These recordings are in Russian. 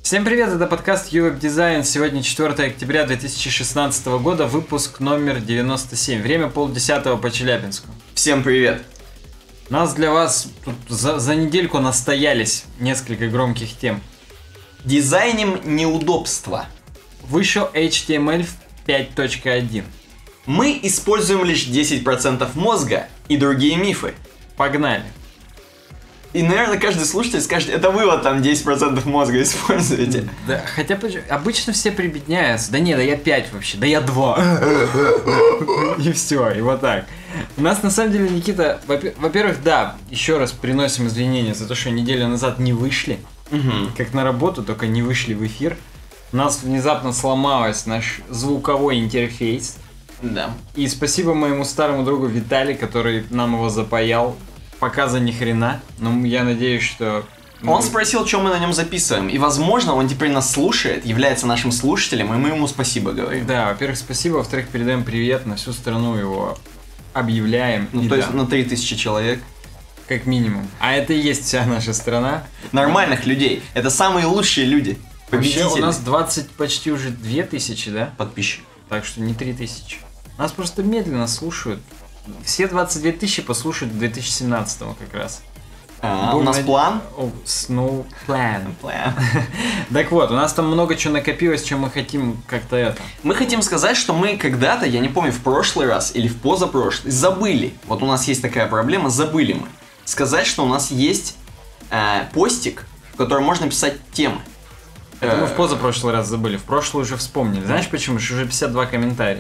Всем привет, это подкаст UWeb Design. Сегодня 4 октября 2016 года, выпуск номер 97. Время 9:30 по Челябинску. Всем привет. Нас для вас тут за недельку настоялись несколько громких тем. Дизайним неудобства. Вышел HTML 5.1. Мы используем лишь 10% мозга и другие мифы. Погнали. И, наверное, каждый слушатель скажет, это вы вот там 10% мозга используете. Да, хотя обычно все прибедняются. Да не, да я 5 вообще, да я 2. И все, и вот так. У нас на самом деле, Никита, во-первых, да, еще раз приносим извинения за то, что неделю назад не вышли. Как на работу, только не вышли в эфир. У нас внезапно сломался наш звуковой интерфейс. Да. И спасибо моему старому другу Виталий, который нам его запаял. Пока за ни хрена, но я надеюсь, что... Он спросил, что мы на нем записываем, и, возможно, он теперь нас слушает, является нашим слушателем, и мы ему спасибо говорим. Да, во-первых, спасибо, во-вторых, передаем привет, на всю страну его объявляем. Ну, то есть на 3000 человек. Как минимум. А это и есть вся наша страна. Нормальных людей. Это самые лучшие люди. Вообще Победители. у нас 20, почти уже 2000, да? Подписчиков. Так что не 3000. Нас просто медленно слушают. Все 22 тысячи послушают в 2017 как раз. У нас план? No plan. Так вот, у нас там много чего накопилось, чем мы хотим как-то это. Мы хотим сказать, что мы когда-то, я не помню, в прошлый раз или в позапрошлый, забыли. Вот у нас есть такая проблема, забыли мы. Сказать, что у нас есть постик, в котором можно писать темы. Это мы в позапрошлый раз забыли, в прошлый уже вспомнили. Знаешь почему? Что уже 52 комментария.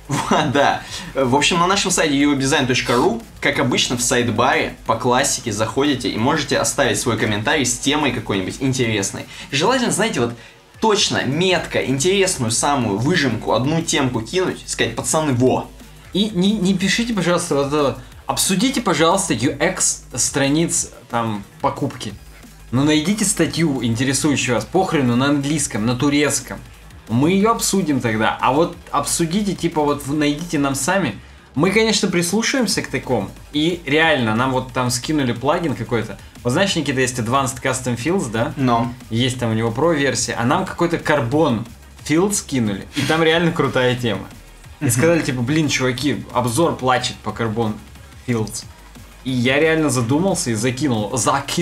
Да. В общем, на нашем сайте uwebdesign.ru, как обычно, в сайт-баре по классике заходите и можете оставить свой комментарий с темой какой-нибудь интересной. Желательно, знаете, вот точно, метко, интересную самую выжимку, одну темку кинуть, сказать, пацаны, во. И не пишите, пожалуйста, вот это. Обсудите, пожалуйста, UX страниц там покупки. Ну найдите статью, интересующую вас, похрену на английском, на турецком. Мы ее обсудим тогда, а вот обсудите, типа вот найдите нам сами. Мы, конечно, прислушаемся к такому, и реально, нам вот там скинули плагин какой-то. Вот знаешь, Никита, есть Advanced Custom Fields, да? Но. Есть там у него Pro-версия, а нам какой-то Carbon Field скинули, и там реально крутая тема. И сказали, типа, блин, чуваки, обзор плачет по Carbon Fields. И я реально задумался и закинул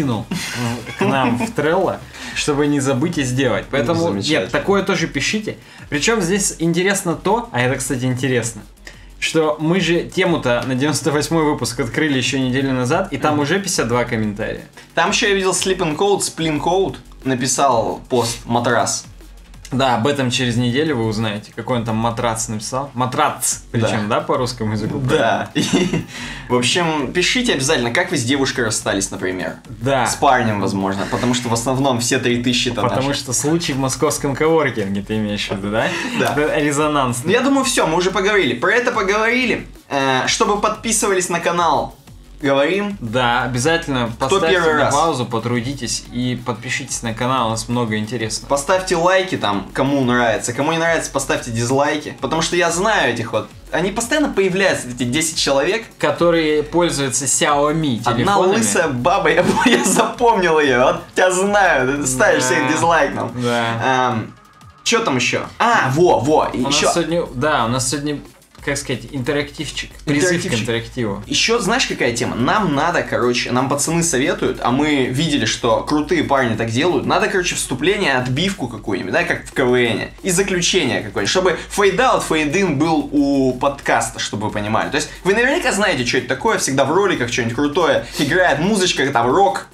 к нам в Trello, чтобы не забыть и сделать. Поэтому, нет, такое тоже пишите. Причем здесь интересно то, а это, кстати, интересно, что мы же тему-то на 98-й выпуск открыли еще неделю назад, и там уже 52 комментария. Там еще я видел Sleeping Code, Splin Code, написал пост «Матрас». Да, об этом через неделю вы узнаете, какой он там матрац написал. Матрац, причем, да, по русскому языку? Да. В общем, пишите обязательно, как вы с девушкой расстались, например. Да. С парнем, возможно, потому что в основном все 3000 это Потому наши. что случай в московском коворкинге ты имеешь в виду, да? Да. Это резонанс. Ну, я думаю, все, мы уже поговорили. Про это поговорили. Чтобы подписывались на канал. Говорим. Да, обязательно поставьте первый на раз? паузу, потрудитесь и подпишитесь на канал, у нас много интересного. Поставьте лайки там, кому нравится. Кому не нравится, поставьте дизлайки. Потому что я знаю этих вот. Они постоянно появляются, эти 10 человек. Которые пользуются Xiaomi телефонами. Одна лысая баба, я запомнил ее. Вот я знаю, ты ставишь всех дизлайк нам. Да. Что там еще? Во. У нас сегодня, как сказать, интерактивчик. Призыв к интерактиву. Еще знаешь, какая тема? Нам надо, нам пацаны советуют, а мы видели, что крутые парни так делают. Надо, вступление, отбивку какую-нибудь, да, как в КВН. И заключение какое-нибудь, чтобы фейд-аут, фейд-ин был у подкаста, чтобы вы понимали. То есть вы наверняка знаете, что это такое, всегда в роликах что-нибудь крутое. Играет музычка, там рок.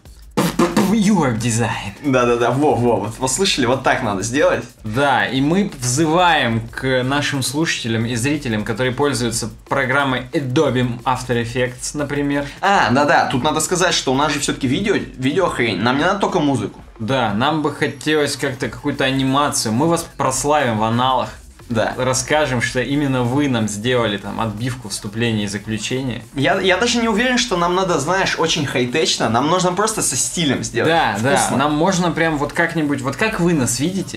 UWeb Design. Да, вот вы слышали, вот так надо сделать. Да, и мы взываем к нашим слушателям и зрителям, которые пользуются программой Adobe After Effects, например. Да, тут надо сказать, что у нас же все-таки видеохрень, нам не надо только музыку. Да, нам бы хотелось как-то какую-то анимацию, мы вас прославим в аналах. Да. Расскажем, что именно вы нам сделали там отбивку, вступления и заключения. Я даже не уверен, что нам надо, знаешь, очень хай-течно. Нам нужно просто со стилем сделать. Да, нам можно прям вот как-нибудь, вот как вы нас видите.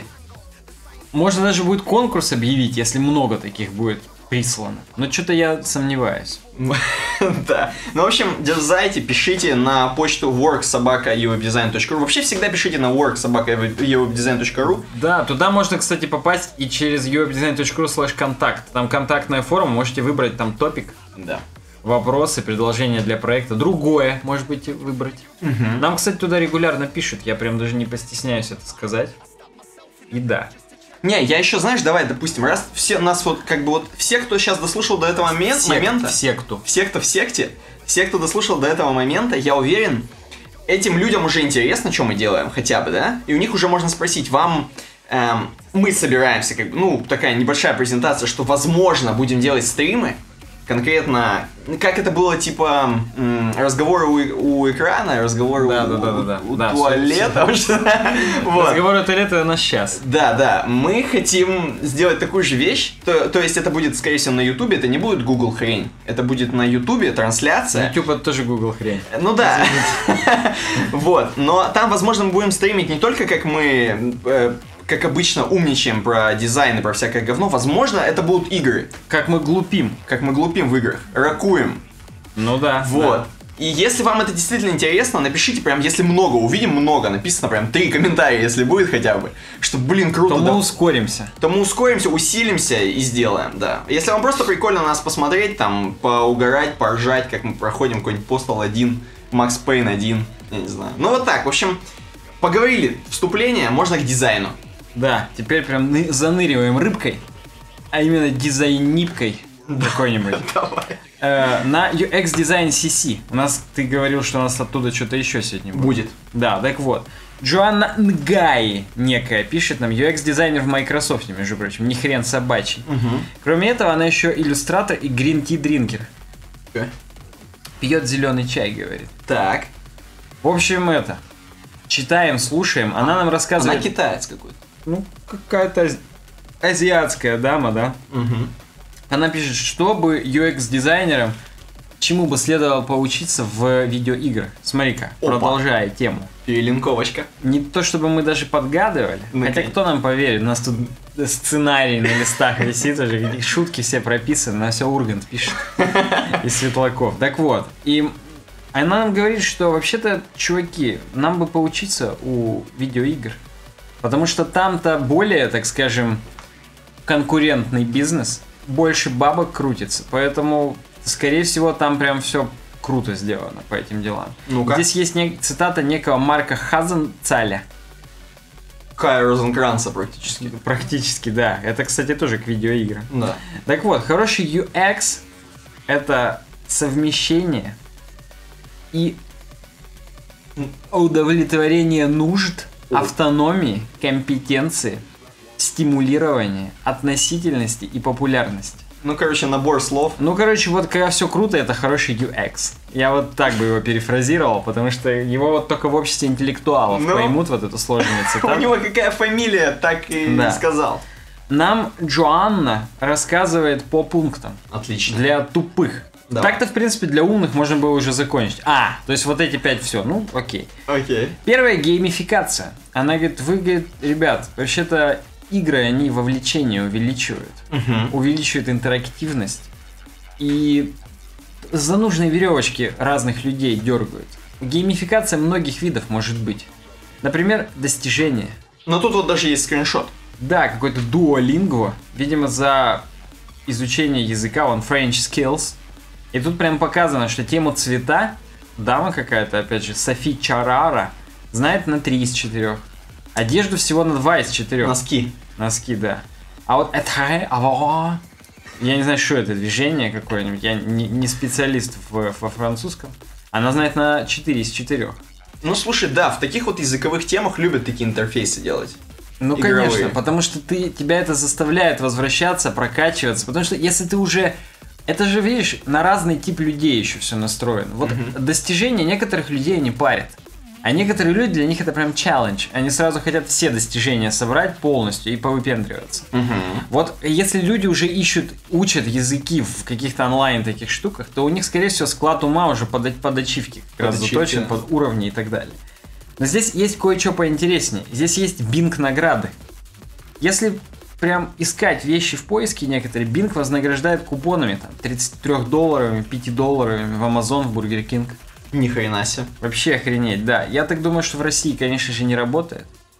Можно даже будет конкурс объявить, если много таких будет прислано. Но что-то я сомневаюсь. Да. Ну, в общем, дерзайте, пишите на почту work@uwebdesign.ru. Вообще всегда пишите на work@uwebdesign.ru. Да, туда можно, кстати, попасть и через uwebdesign.ru/контакт. Там контактная форма, можете выбрать там топик, Да. вопросы, предложения для проекта. Другое, может быть, выбрать. Нам, кстати, туда регулярно пишут, я прям даже не постесняюсь это сказать. И да. Не, я еще, знаешь, давай, допустим, раз все нас вот, как бы вот, все, кто сейчас дослушал до этого момента... Все, кто. Все, кто в секте, все, кто дослушал до этого момента, я уверен, этим людям уже интересно, что мы делаем, хотя бы, да? И у них уже можно спросить, вам... мы собираемся, как бы, ну, такая небольшая презентация, что, возможно, будем делать стримы, конкретно, как это было, типа, разговоры у экрана, разговоры у туалета. Разговоры у туалета у нас сейчас. Да, мы хотим сделать такую же вещь, то есть это будет, скорее всего, на Ютубе, это не будет Google хрень, это будет на Ютубе трансляция. YouTube это тоже Google хрень. Ну да. Вот, но там, возможно, мы будем стримить не только как мы... как обычно, умничаем про дизайн и про всякое говно, возможно, это будут игры. Как мы глупим. Как мы глупим в играх. Ракуем. Ну да. Вот. Да. И если вам это действительно интересно, напишите прям, если много, увидим много, написано прям 3 комментария, если будет хотя бы, что, блин, круто. То мы ускоримся. То мы ускоримся, усилимся и сделаем, да. Если вам просто прикольно нас посмотреть, там, поугарать, поржать, как мы проходим какой-нибудь Postal 1, Max Payne 1, я не знаю. Ну вот так, в общем, поговорили, вступление, можно к дизайну. Да, теперь прям заныриваем рыбкой, а именно дизайнипкой какой-нибудь. Давай. На UX Design CC. У нас, ты говорил, что у нас оттуда что-то еще сегодня будет. Да, так вот. Джоанна Нгаи некая пишет нам, UX-дизайнер в Microsoft, между прочим, ни хрен собачий. Кроме этого, она еще иллюстратор и green tea drinker. Пьет зеленый чай, говорит. Так. В общем, это. Читаем, слушаем. Она нам рассказывает... Она китаец какой-то. Ну, какая-то азиатская дама, да? Она пишет, чтобы UX-дизайнерам чему бы следовало поучиться в видеоиграх. Смотри-ка, продолжая тему. Перелинковочка. Не то, чтобы мы даже подгадывали. Хотя кто нам поверит? У нас тут сценарий на листах висит уже, где шутки все прописаны, на все Ургант пишет. И Светлаков. Так вот, и она нам говорит, что вообще-то, чуваки, нам бы поучиться у видеоигр. Потому что там-то более, так скажем, конкурентный бизнес, больше бабок крутится, поэтому, скорее всего, там прям все круто сделано по этим делам. Ну-ка. Здесь есть цитата некого Марка Хазенцаля. Кая Розенкранца практически. Практически, да. Это, кстати, тоже к видеоиграм. Да. Так вот, хороший UX — это совмещение и удовлетворение нужд, автономии, компетенции, стимулирование, относительности и популярности. Ну, короче, набор слов. Ну, короче, вот когда все круто, это хороший UX. Я вот так бы его перефразировал, потому что его вот только в обществе интеллектуалов поймут вот эту сложную цитату. У него какая фамилия, так и сказал. Нам Джоанна рассказывает по пунктам. Отлично. Для тупых. Давай. Так-то, в принципе, для умных можно было уже закончить. То есть вот эти 5 все. Ну, окей. Окей. Первая — геймификация. Она говорит, вы, говорит, ребят, вообще-то игры, они вовлечение увеличивают. Увеличивают интерактивность. И за нужные веревочки разных людей дергают. Геймификация многих видов может быть. Например, достижения. Но тут вот даже есть скриншот. Да, какой-то Duolingo. Видимо, за изучение языка, он French Skills. И тут прям показано, что тему цвета дама какая-то, опять же, Софи Чарара, знает на 3 из 4. Одежду всего на 2 из 4. Носки. Носки, да. А вот это... Я не знаю, что это, движение какое-нибудь. Я не специалист во французском. Она знает на 4 из 4. Ну, слушай, да, в таких вот языковых темах любят такие интерфейсы делать. Ну, игровые. конечно, потому что тебя это заставляет возвращаться, прокачиваться. Потому что если ты уже... Это же, видишь, на разный тип людей еще все настроено. Вот достижения некоторых людей не парят. А некоторые люди, для них это прям челлендж. Они сразу хотят все достижения собрать полностью и повыпендриваться. Вот если люди уже учат языки в каких-то онлайн таких штуках, то у них, скорее всего, склад ума уже под ачивки как раз заточен, под уровни и так далее. Но здесь есть кое-что поинтереснее. Здесь есть Bing награды. Если прям искать вещи в поиске некоторые, Bing вознаграждает купонами, там, $33, $5 в Amazon, в Burger King. Ни хрена себе. Вообще охренеть, да. Я так думаю, что в России, конечно же, не работает.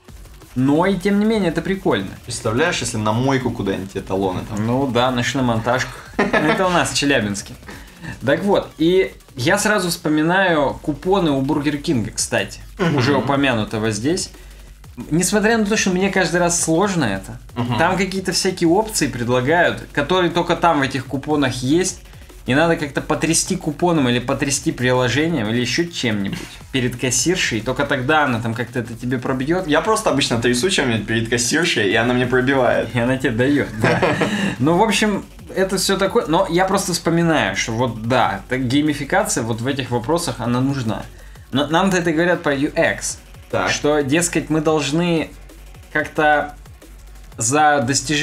Но и тем не менее это прикольно. Представляешь, если на мойку куда-нибудь эталоны там? Ну да, на шиномонтажку. Это у нас в Челябинске. Так вот, и я сразу вспоминаю купоны у Бургер Кинга, кстати, уже упомянутого здесь. Несмотря на то, что мне каждый раз сложно это, там какие-то всякие опции предлагают, которые только там в этих купонах есть. И надо как-то потрясти купоном или потрясти приложением или еще чем-нибудь перед кассиршей. Только тогда она там как-то это тебе пробьет. Я просто обычно трясу чем-нибудь перед кассиршей, и она мне пробивает. И она тебе дает, да. Ну, в общем, это все такое. Но я просто вспоминаю, что вот да, геймификация вот в этих вопросах, она нужна. Но нам-то это говорят про UX. Так. Что, дескать, мы должны как-то за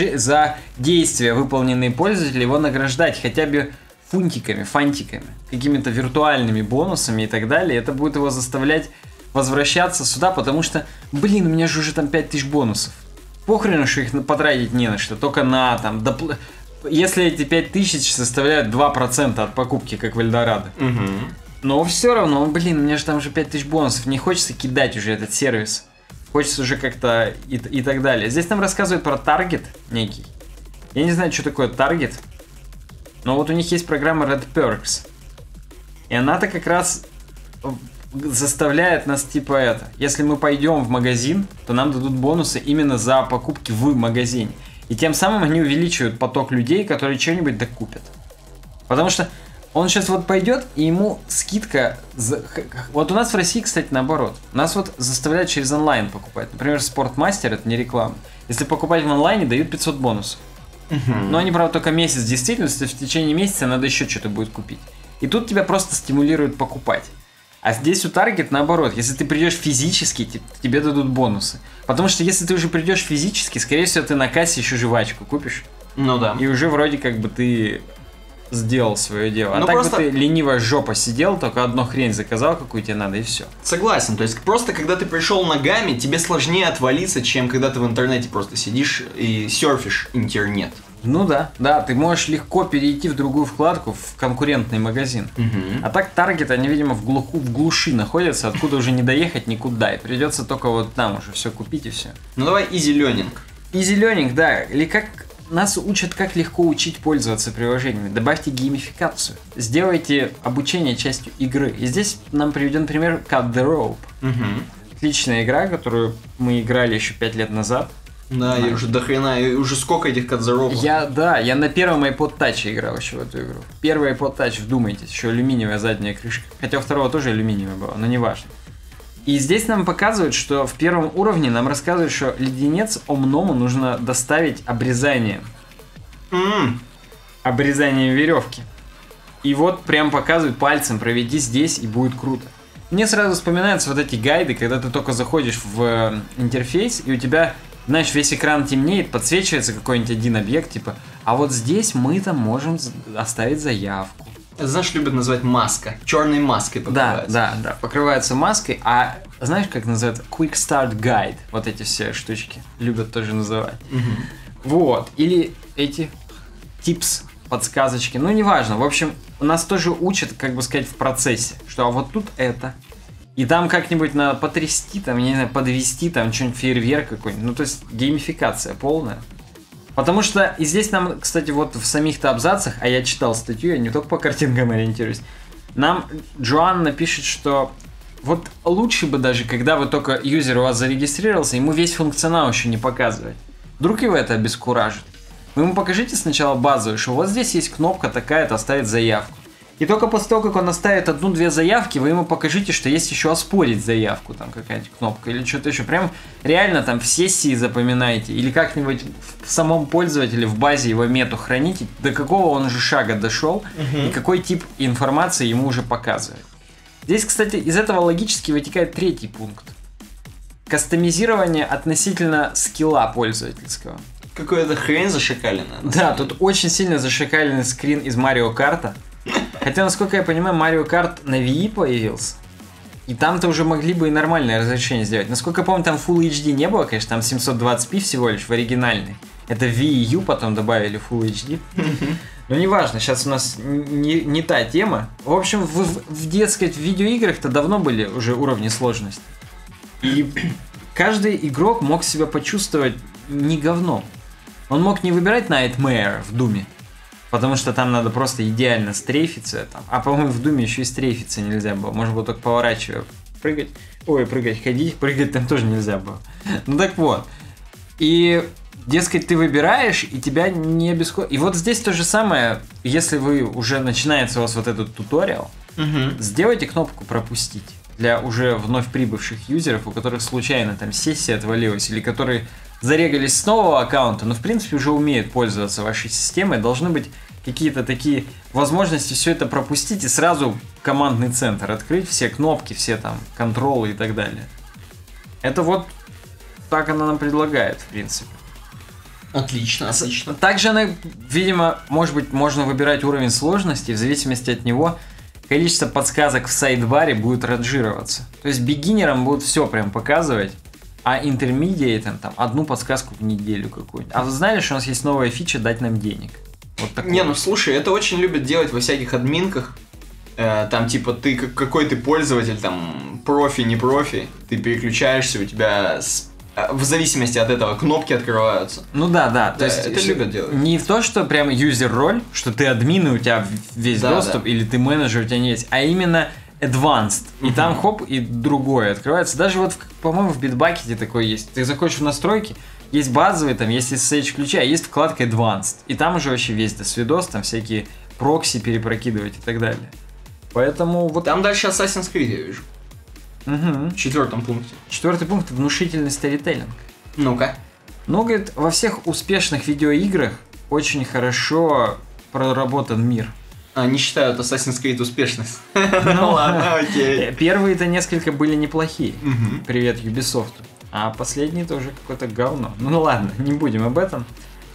действия, выполненные пользователем, его награждать хотя бы фантиками, какими-то виртуальными бонусами и так далее. Это будет его заставлять возвращаться сюда, потому что, блин, у меня же уже там 5000 бонусов. Похрену, что их потратить не на что, только на там... Если эти 5000 составляют 2% от покупки, как в Эльдорадо. Но все равно, блин, у меня же там уже 5000 бонусов, не хочется кидать уже этот сервис. Хочется уже как-то и так далее. Здесь нам рассказывают про Target некий. Я не знаю, что такое Target. Но вот у них есть программа Red Perks. И она-то как раз заставляет нас типа это. Если мы пойдем в магазин, то нам дадут бонусы именно за покупки в магазине. И тем самым они увеличивают поток людей, которые что-нибудь докупят. Потому что он сейчас вот пойдет, и ему скидка... Вот у нас в России, кстати, наоборот. Нас вот заставляют через онлайн покупать. Например, Спортмастер, это не реклама. Если покупать в онлайне, дают 500 бонусов. Но они, правда, только месяц в действительности, в течение месяца надо еще что-то будет купить. И тут тебя просто стимулируют покупать. А здесь у Target наоборот, если ты придешь физически, тебе дадут бонусы. Потому что если ты уже придешь физически, скорее всего, ты на кассе еще жвачку купишь. Ну да. И уже вроде как бы ты сделал свое дело. А так просто... бы ты ленивая жопа сидел, только одну хрень заказал, какую тебе надо, и все. Согласен, то есть просто когда ты пришел ногами, тебе сложнее отвалиться, чем когда ты в интернете просто сидишь и серфишь интернет. Ну да, ты можешь легко перейти в другую вкладку, в конкурентный магазин. А так Target, они, видимо, в глуши находятся, откуда уже не доехать никуда, и придется только вот там уже все купить и все. Ну давай easy learning. Easy learning, да, или как... Нас учат, как легко учить пользоваться приложениями. Добавьте геймификацию. Сделайте обучение частью игры. И здесь нам приведен пример Cut the Rope. Отличная игра, которую мы играли еще 5 лет назад. Да, и уже дохрена, и уже сколько этих Cut the Rope. Я на первом iPod Touch играл еще в эту игру. Первый iPod Touch, вдумайтесь, еще алюминиевая задняя крышка. Хотя у второго тоже алюминиевая была, но не важно. И здесь нам показывают, что в первом уровне нам рассказывают, что леденец Омному нужно доставить обрезанием. Обрезанием веревки. И вот прям показывают пальцем, проведи здесь, и будет круто. Мне сразу вспоминаются вот эти гайды, когда ты только заходишь в интерфейс, и у тебя, знаешь, весь экран темнеет, подсвечивается какой-нибудь один объект, типа, а вот здесь мы там можем оставить заявку. Это, знаешь, любят называть маска. Черной маской покрывается. Да, покрывается маской. А знаешь, как называется? Quick Start Guide. Вот эти все штучки любят тоже называть. Вот. Или эти tips, подсказочки. Ну, неважно. В общем, нас тоже учат, как бы сказать, в процессе. Что а вот тут это. И там как-нибудь надо потрясти, там, я не знаю, подвести, там, что-нибудь фейерверк какой-нибудь. Ну, то есть, геймификация полная. Потому что и здесь нам, кстати, вот в самих-то абзацах, а я читал статью, я не только по картинкам ориентируюсь, нам Джоанна пишет, что вот лучше бы даже, когда вы только юзер у вас зарегистрировался, ему весь функционал еще не показывать. Вдруг его это обескуражит. Вы ему покажите сначала базовую, что вот здесь есть кнопка такая-то, оставить заявку. И только после того, как он оставит 1-2 заявки, вы ему покажите, что есть еще оспорить заявку, там какая-то кнопка или что-то еще. Прям реально там в сессии запоминайте или как-нибудь в самом пользователе в базе его мету храните, до какого он уже шага дошел и какой тип информации ему уже показывает. Здесь, кстати, из этого логически вытекает третий пункт. Кастомизирование относительно скилла пользовательского. Какая-то хрень зашикаленная. Да, тут очень сильно зашикаленный скрин из Марио Карта. Хотя, насколько я понимаю, Mario Kart на Wii появился. И там-то уже могли бы и нормальное разрешение сделать. Насколько я помню, там Full HD не было, конечно, там 720p всего лишь в оригинальной. Это V и U потом добавили Full HD. Но неважно, сейчас у нас не та тема. В общем, в видеоиграх-то давно были уже уровни сложности. И каждый игрок мог себя почувствовать не говном. Он мог не выбирать Nightmare в Думе, потому что там надо просто идеально стрейфиться. Там. А по-моему, в Думе еще и стрейфиться нельзя было. Можно было только поворачивая прыгать. Ой, ходить. Прыгать там тоже нельзя было. Ну так вот. И, дескать, ты выбираешь, и тебя не обескураживает. И вот здесь то же самое, если вы уже начинается у вас вот этот туториал, сделайте кнопку «Пропустить» для уже вновь прибывших юзеров, у которых случайно там сессия отвалилась, или которые зарегались с нового аккаунта, но в принципе уже умеют пользоваться вашей системой, должны быть какие-то такие возможности все это пропустить и сразу командный центр открыть, все кнопки, все там контролы и так далее. Это вот так она нам предлагает, в принципе. Отлично, отлично. Также она, видимо, может быть, можно выбирать уровень сложности, и в зависимости от него количество подсказок в сайдбаре будет ранжироваться. То есть бигинерам будут все прям показывать, а интермедиатам там одну подсказку в неделю какую-нибудь. А вы знали, что у нас есть новая фича «Дать нам денег»? Вот такое. Не, ну слушай, это очень любят делать во всяких админках. Там типа ты какой ты пользователь, там профи, не профи, ты переключаешься, у тебя в зависимости от этого кнопки открываются. Ну да. То есть это любят делать. Не в то, что прям юзер-роль, что ты админ, и у тебя весь доступ, или ты менеджер, у тебя не есть, а именно advanced. И там хоп, и другое открывается. Даже вот, по-моему, в Bitbucket такое есть. Ты заходишь в настройки, есть базовые, там есть SSH ключи, а есть вкладка advanced. И там уже вообще весь досвидос, там всякие прокси перепрокидывать и так далее. Поэтому вот... Там дальше Assassin's Creed я вижу. В 4 пункте. 4 пункт — внушительный сторителлинг. Ну-ка. Ну, говорит, во всех успешных видеоиграх очень хорошо проработан мир. Они считают Assassin's Creed успешность. Ну ладно, окей. Первые-то несколько были неплохие. Привет Ubisoft. А последний тоже какое-то говно. Ну ладно, не будем об этом.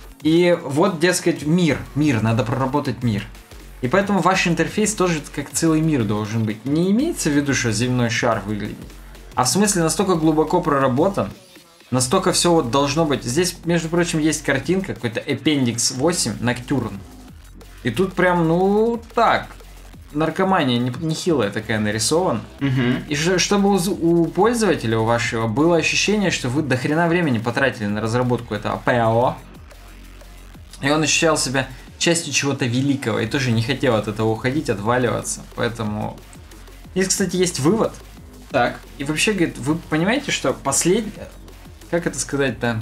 И вот, дескать, мир, надо проработать мир. И поэтому ваш интерфейс тоже как целый мир должен быть. Не имеется в виду, что земной шар выглядит, а в смысле настолько глубоко проработан, настолько все вот должно быть. Здесь, между прочим, есть картинка, какой-то Appendix 8 Nocturne. И тут прям, ну так, наркомания нехилая такая нарисована. И чтобы у пользователя, у вашего, было ощущение, что вы до хрена времени потратили на разработку этого ПАО. И он ощущал себя частью чего-то великого и тоже не хотел от этого уходить, отваливаться. Поэтому... Здесь, кстати, есть вывод. Так. И вообще, говорит, вы понимаете, что последний... Как это сказать-то?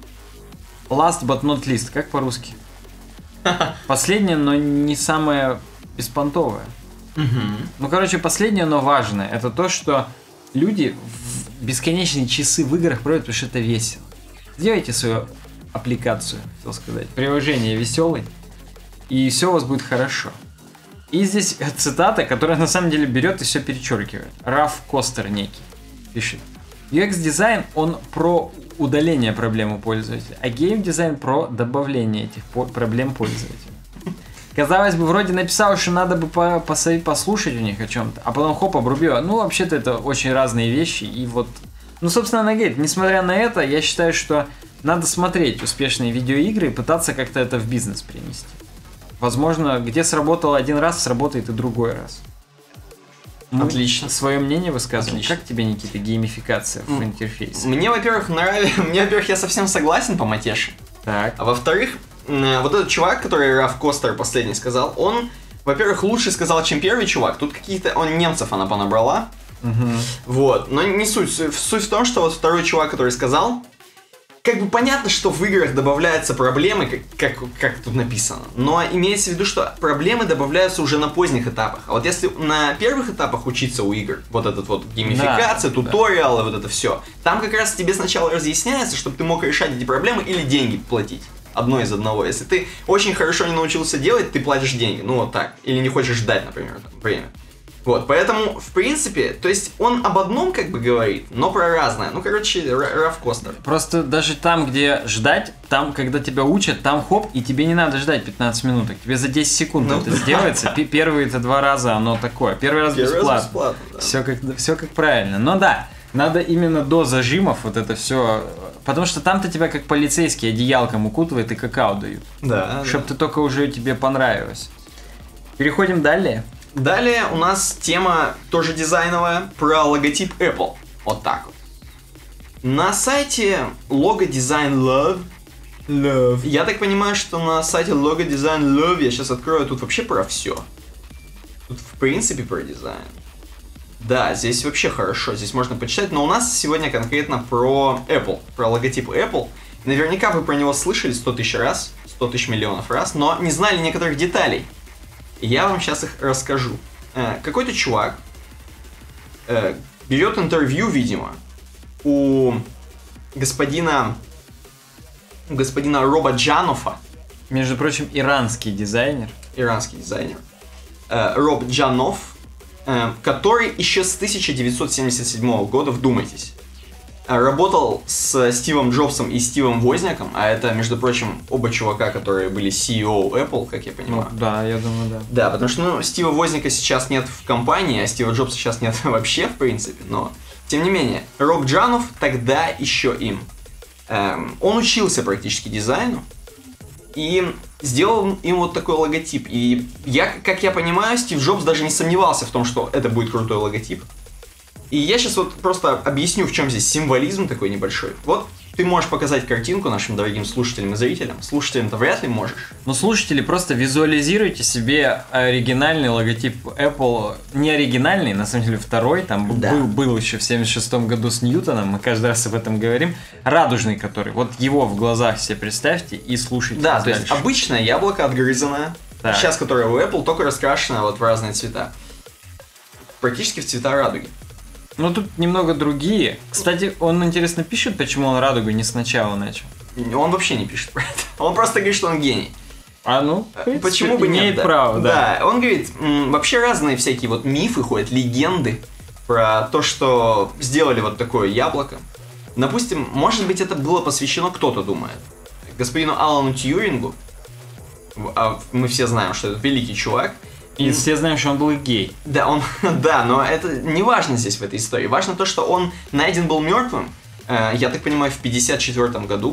Last but not least. Как по-русски? Последнее, но не самое беспонтовое. Ну, короче, последнее, но важное. Это то, что люди в бесконечные часы в играх проводят, потому что это весело. Сделайте свою аппликацию, хотел сказать. Приложение веселый. И все у вас будет хорошо. И здесь цитата, которая на самом деле берет и все перечеркивает. Раф Костер некий пишет. UX-дизайн, он про удаление проблем у пользователя, а гейм-дизайн про добавление этих проблем пользователя. Казалось бы, вроде написал, что надо бы послушать у них о чем-то, а потом хоп, обрубил. Ну, вообще-то это очень разные вещи, и вот... Ну, собственно, она говорит, несмотря на это, я считаю, что надо смотреть успешные видеоигры и пытаться как-то это в бизнес принести. Возможно, где сработало один раз, сработает и другой раз. Отлично. Свое мнение высказывай. Как тебе, Никита, геймификация в интерфейсе? Мне, во-первых, нравится. Мне, во-первых, я совсем согласен по матеше. Так. А во-вторых, вот этот чувак, который Раф Костер последний сказал, он, во-первых, лучше сказал, чем первый чувак. Тут какие-то... немцев она понабрала. Вот. Но не суть. Суть в том, что вот второй чувак, который сказал... Как бы понятно, что в играх добавляются проблемы, как тут написано, но имеется в виду, что проблемы добавляются уже на поздних этапах. А вот если на первых этапах учиться у игр, вот этот вот геймификация, туториалы, вот это все, там как раз тебе сначала разъясняется, чтобы ты мог решать эти проблемы или деньги платить. Одно из одного. Если ты очень хорошо не научился делать, ты платишь деньги, ну вот так. Или не хочешь ждать, например, время. Вот, поэтому, в принципе, то есть он об одном как бы говорит, но про разное. Ну, короче, Раф Костер. Просто даже там, где ждать, там, когда тебя учат, там хоп, и тебе не надо ждать 15 минут. Тебе за 10 секунд это сделается. Первые-то 2 раза оно такое. Первый раз бесплатно. Да. Все как правильно. Но да, Надо именно до зажимов вот это все. Потому что там-то тебя как полицейский одеялком укутывает и какао дают. Да. Чтоб ты только уже тебе понравилось. Переходим далее. Далее у нас тема тоже дизайновая про логотип Apple. Вот так вот. На сайте Logo Design Love. Я так понимаю, что на сайте Logo Design Love я сейчас открою, тут вообще про все. Тут в принципе про дизайн. Да, здесь вообще хорошо, здесь можно почитать, но у нас сегодня конкретно про Apple, про логотип Apple. Наверняка вы про него слышали 100 тысяч раз, 100 тысяч миллионов раз, но не знали некоторых деталей. Я вам сейчас их расскажу. Какой-то чувак берет интервью, видимо, у господина Роба Джанофа. Между прочим, иранский дизайнер. Роб Джаноф, который еще с 1977 года, вдумайтесь, работал с Стивом Джобсом и Стивом Возняком, а это, между прочим, оба чувака, которые были CEO Apple, как я понимаю. Ну, да, я думаю, да. Да, потому что, Стива Возняка сейчас нет в компании, а Стива Джобса сейчас нет вообще, в принципе, но, тем не менее, Роб Джаноф тогда еще им. Он учился практически дизайну, и сделал им вот такой логотип. И как я понимаю, Стив Джобс даже не сомневался в том, что это будет крутой логотип. И я сейчас вот просто объясню, в чем здесь символизм такой небольшой. Вот ты можешь показать картинку нашим дорогим слушателям и зрителям. Слушателям-то вряд ли можешь. Но слушатели, просто визуализируйте себе оригинальный логотип Apple. Не оригинальный, на самом деле второй. Там да. был еще в 76-м году с Ньютоном. Мы каждый раз об этом говорим. Радужный который. Вот его в глазах себе представьте и слушайте. Да, то есть обычное яблоко отгрызанное. Так. Сейчас, которое у Apple, только раскрашено вот в разные цвета. Практически в цвета радуги. Ну, тут немного другие. Кстати, он, интересно, пишет, почему он радугу не сначала начал. Он вообще не пишет про это. Он просто говорит, что он гений. А ну, почему бы нет? Имеет право, да. Да, он говорит, вообще разные всякие вот мифы ходят, легенды про то, что сделали вот такое яблоко. Допустим, может быть, это было посвящено, кто-то думает, господину Алану Тьюрингу. А мы все знаем, что это великий чувак. И все знаем, что он был гей. Да, да, но это не важно здесь в этой истории. Важно то, что он найден был мертвым, я так понимаю, в 1954 году.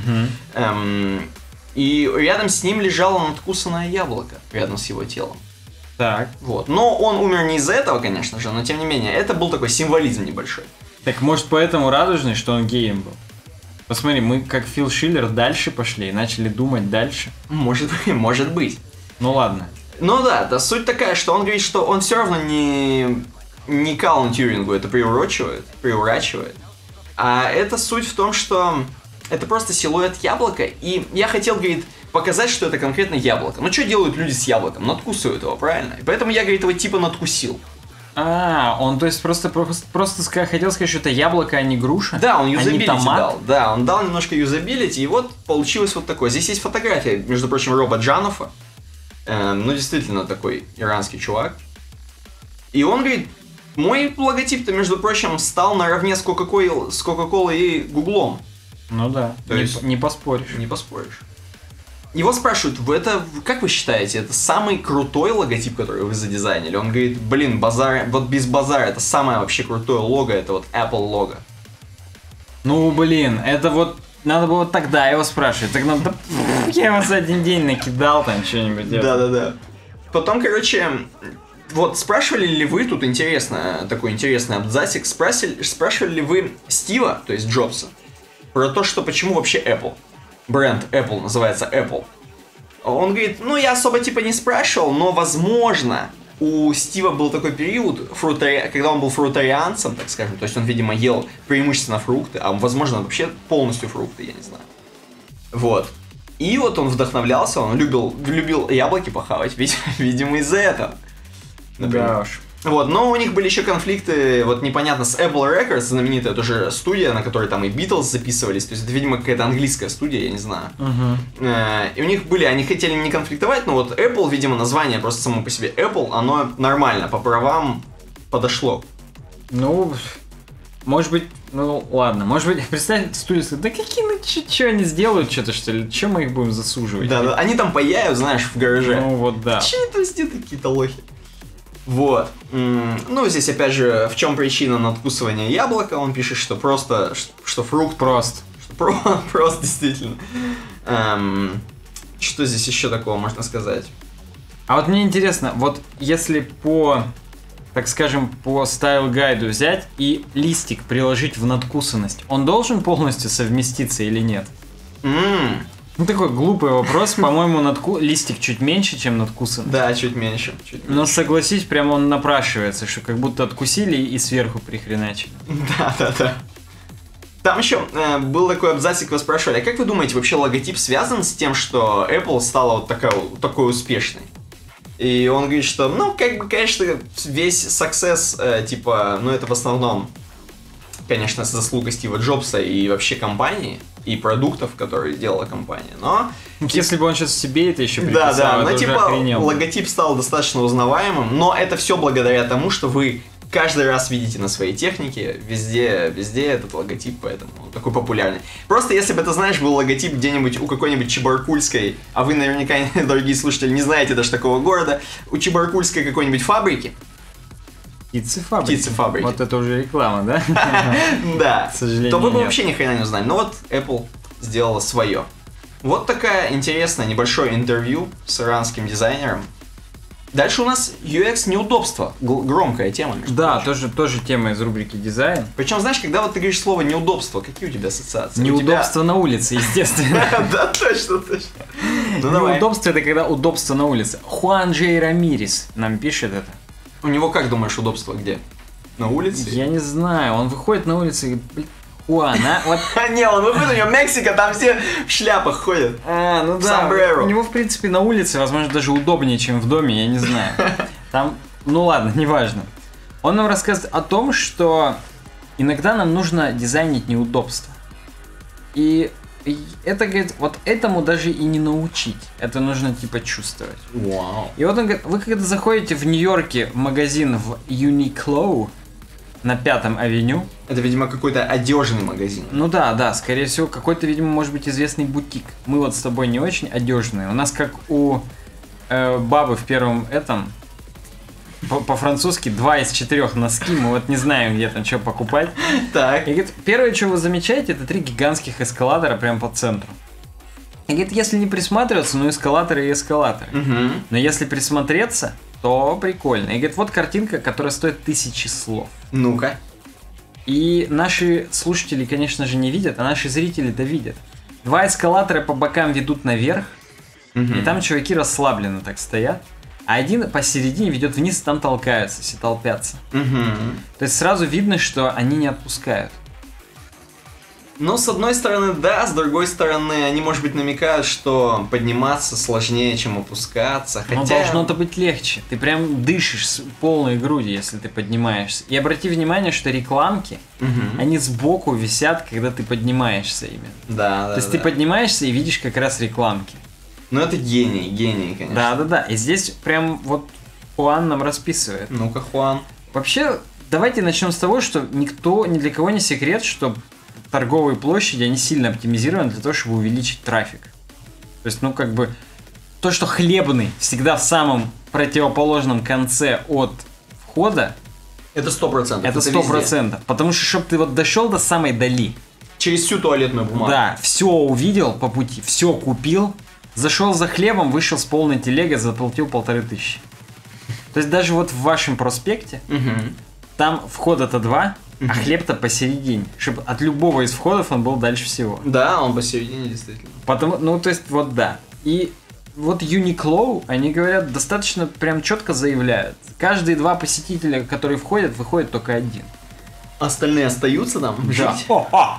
И рядом с ним лежало надкусанное яблоко, рядом с его телом. Так. Вот. Но он умер не из-за этого, конечно же, но тем не менее, это был такой символизм небольшой. Так может поэтому радужный, что он геем был? Посмотри, мы как Фил Шиллер дальше пошли и начали думать дальше. Может быть. Ну ладно. Ну да, суть такая, что он говорит, что он все равно не к Алану Тьюрингу это приурачивает. А это суть в том, что это просто силуэт яблока, и я хотел, говорит, показать, что это конкретно яблоко. Ну что делают люди с яблоком? Надкусывают его, правильно? И поэтому я, говорит, его типа надкусил. Он, то есть, просто хотел сказать, что это яблоко, а не груша? Да, он юзабилити дал. Да, он дал немножко юзабилити, и вот получилось вот такое. Здесь есть фотография, между прочим, Роба Джанофа. Ну, действительно, такой иранский чувак. И он говорит, мой логотип-то, между прочим, стал наравне с Кока-Колой и Гуглом. Ну да, не поспоришь. Не поспоришь. Его спрашивают, как вы считаете, это самый крутой логотип, который вы задизайнили? Он говорит, блин, вот без базара, это самое вообще крутое лого, это вот Apple лого. Ну, блин, это вот... Надо было тогда его спрашивать. Так надо... Я его за один день накидал там что-нибудь. Да. Потом, короче, вот спрашивали ли вы, тут такой интересный абзацик, спрашивали ли вы Стива, то есть Джобса, про то, что почему вообще Apple? Бренд Apple называется Apple. Он говорит, я особо типа не спрашивал, но возможно у Стива был такой период, когда он был фрутарианцем, так скажем, то есть он, видимо, ел преимущественно фрукты, а возможно вообще полностью фрукты, я не знаю. Вот. И вот он вдохновлялся, он любил яблоки похавать, видимо, из-за этого. Например. Да уж. Вот, но у них были еще конфликты, вот непонятно, с Apple Records, знаменитая тоже студия, на которой там и Beatles записывались, то есть это, видимо, какая-то английская студия, я не знаю. И у них они хотели не конфликтовать, но вот Apple, видимо, название просто само по себе Apple, оно нормально, по правам подошло. Ну, может быть, ладно, может быть, представь, студия сказать, да какие, что они сделают, что-то, что ли, что мы их будем засуживать? Да, они там паяют, знаешь, в гараже. Ну вот да. Че это везде какие-то лохи? Вот. Ну, здесь, опять же, в чем причина надкусывания яблока? Он пишет, что просто, что фрукт... Прост. Просто, действительно. Что здесь еще такого можно сказать? А вот мне интересно, вот если по, так скажем, по стайл-гайду взять и листик приложить в надкусанность, он должен полностью совместиться или нет? Ну, такой глупый вопрос. По-моему, листик чуть меньше, чем надкусан. Да, чуть меньше. Но согласись, прям он напрашивается, что как будто откусили и сверху прихреначили. Да. Там еще был такой абзацик, вас спрашивали, а как вы думаете, вообще логотип связан с тем, что Apple стала вот такой успешной? И он говорит, что, ну, как бы, конечно, весь success, типа, ну, это в основном, конечно, заслуга Стива Джобса и вообще компании, и продуктов, которые делала компания, но... Если бы он сейчас себе это еще приписал, да, но это типа охренел. логотип стал достаточно узнаваемым, но это все благодаря тому, что вы каждый раз видите на своей технике, везде этот логотип, поэтому он такой популярный. Просто если бы это, знаешь, был логотип где-нибудь у какой-нибудь Чебаркульской, а вы наверняка, дорогие слушатели, не знаете даже такого города, у Чебаркульской какой-нибудь фабрики. Птицефабрики. Вот это уже реклама, да? Да. К сожалению, то вы бы нет. вообще ни хрена не узнали. Но вот Apple сделала свое. Вот такая интересная небольшое интервью с иранским дизайнером. Дальше у нас UX неудобства. Громкая тема. Да, тоже тема из рубрики дизайн. Причем, знаешь, когда вот ты говоришь слово неудобство, какие у тебя ассоциации? Неудобство на улице, естественно. Да, точно. Ну давай. Неудобство — это когда удобство на улице. Хуан Джей Рамирес нам пишет это. У него, как думаешь, удобство где? На улице? Я не знаю, он выходит на улицу и говорит, блин, Хуан, а? Вот. Не, он выходит, у него Мексика, там все в шляпах ходят. Ну да, Сомбреро. у него, в принципе, на улице, возможно, даже удобнее, чем в доме, я не знаю. Там, ну ладно, неважно. Он нам рассказывает о том, что иногда нам нужно дизайнить неудобства. И это, говорит, вот этому даже и не научить. Это нужно, типа, чувствовать. Вау. И вот он говорит, вы когда заходите в Нью-Йорке в магазин в Uniqlo на 5-м авеню. Это, видимо, какой-то одежный магазин. Ну да, скорее всего, какой-то, видимо, может быть известный бутик. Мы вот с тобой не очень одежные. У нас как у бабы в первом этом, по-французски 2 из 4 носки, мы вот не знаем, где там что покупать. Так. И говорит, первое, что вы замечаете, это 3 гигантских эскалатора прямо по центру. И говорит, если не присматриваться, ну эскалаторы и эскалаторы. Угу. Но если присмотреться, то прикольно. И говорит, вот картинка, которая стоит 1000 слов. Ну-ка. И наши слушатели, конечно же, не видят, а наши зрители-то видят. 2 эскалатора по бокам ведут наверх, и там чуваки расслабленно так стоят. А один посередине ведет вниз, и там толкаются, все толпятся. То есть сразу видно, что они не отпускают. Ну, с одной стороны, да, с другой стороны, они, может быть, намекают, что подниматься сложнее, чем опускаться. Хотя... Но должно-то быть легче. Ты прям дышишь с полной грудью, если ты поднимаешься. И обрати внимание, что рекламки, они сбоку висят, когда ты поднимаешься именно. Да. То есть ты поднимаешься и видишь как раз рекламки. Ну, это гений, конечно. Да. И здесь прям вот Хуан нам расписывает. Ну-ка, Хуан. Вообще, давайте начнем с того, что ни для кого не секрет, что торговые площади, они сильно оптимизированы для того, чтобы увеличить трафик. То есть, ну, как бы, то, что хлебный всегда в самом противоположном конце от входа, это 100%. Это 100%. Потому что, чтобы ты вот дошел до самой дали. Через всю туалетную бумагу. Да, все увидел по пути, все купил, зашел за хлебом, вышел с полной телегой, заплатил 1500. То есть, даже вот в вашем проспекте, там входа-то 2, а хлеб-то посередине, чтобы от любого из входов он был дальше всего. Да, он посередине, действительно. Потому, ну, то есть, вот да. И вот Uniqlo, они говорят, достаточно прям четко заявляют. Каждые 2 посетителя, которые входят, выходит только 1. Остальные остаются там жить?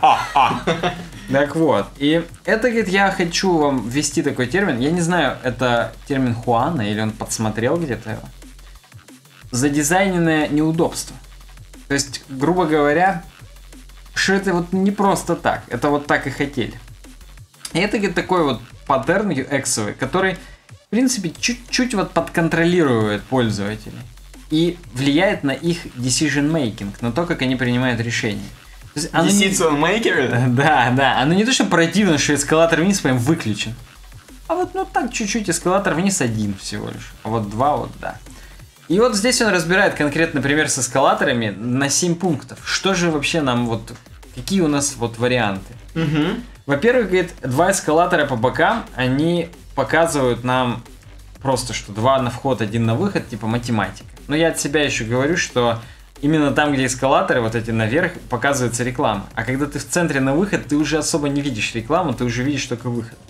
Так вот. И это, говорит, я хочу вам ввести такой термин. Я не знаю, это термин Хуана, или он подсмотрел где-то его. Задизайненное неудобство. То есть, грубо говоря, что это вот не просто так, это вот так и хотели. И это, говорит, такой вот паттерн UX-овый, который, в принципе, чуть-чуть вот подконтролирует пользователей и влияет на их decision-making, на то, как они принимают решения. Decision-maker? Да, оно не то, что противно, что эскалатор вниз прям выключен, а вот, ну так, чуть-чуть эскалатор вниз 1 всего лишь, а вот 2 вот, да. И вот здесь он разбирает конкретно пример с эскалаторами на 7 пунктов. Что же вообще нам вот... Какие у нас вот варианты? Во-первых, говорит, 2 эскалатора по бокам, они показывают нам просто, что 2 на вход, 1 на выход, типа математика. Но я от себя еще говорю, что именно там, где эскалаторы, вот эти наверх, показывается реклама. А когда ты в центре на выход, ты уже особо не видишь рекламу, ты уже видишь только выход.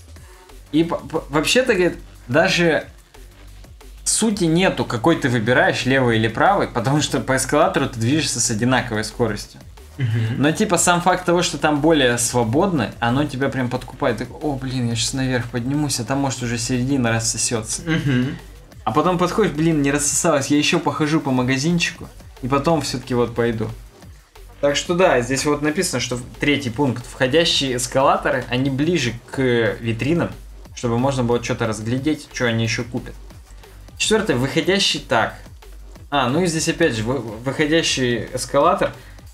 И вообще-то, говорит, даже сути нету, какой ты выбираешь, левый или правый, потому что по эскалатору ты движешься с одинаковой скоростью. Но типа сам факт того, что там более свободно, оно тебя прям подкупает. Так, о, блин, я сейчас наверх поднимусь, а там может уже середина рассосется. А потом подходишь, блин, не рассосалась, я еще похожу по магазинчику, и потом все-таки вот пойду. Так что да, здесь вот написано, что 3-й пункт. Входящие эскалаторы, они ближе к витринам, чтобы можно было что-то разглядеть, что они еще купят. 4-й, выходящий так. Ну и здесь опять же, выходящий эскалатор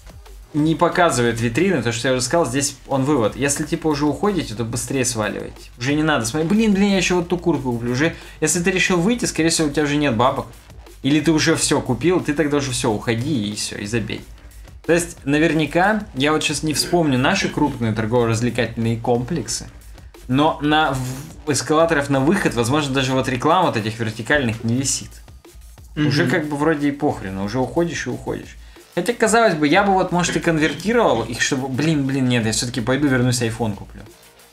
не показывает витрины, то, что я уже сказал, здесь он вывод. Если типа уже уходите, то быстрее сваливайте. Уже не надо смотреть, блин, я еще вот ту куртку куплю. Уже, если ты решил выйти, скорее всего, у тебя уже нет бабок. Или ты уже все купил, ты тогда уже все, уходи и все, и забей. То есть, наверняка, я вот сейчас не вспомню наши крупные торгово-развлекательные комплексы, но на эскалаторов на выход, возможно, даже вот реклама вот этих вертикальных не висит. Уже как бы вроде и похрена, уже уходишь и уходишь. Хотя, казалось бы, я бы вот, может, и конвертировал их, чтобы, блин, нет, я все-таки пойду вернусь, iPhone куплю.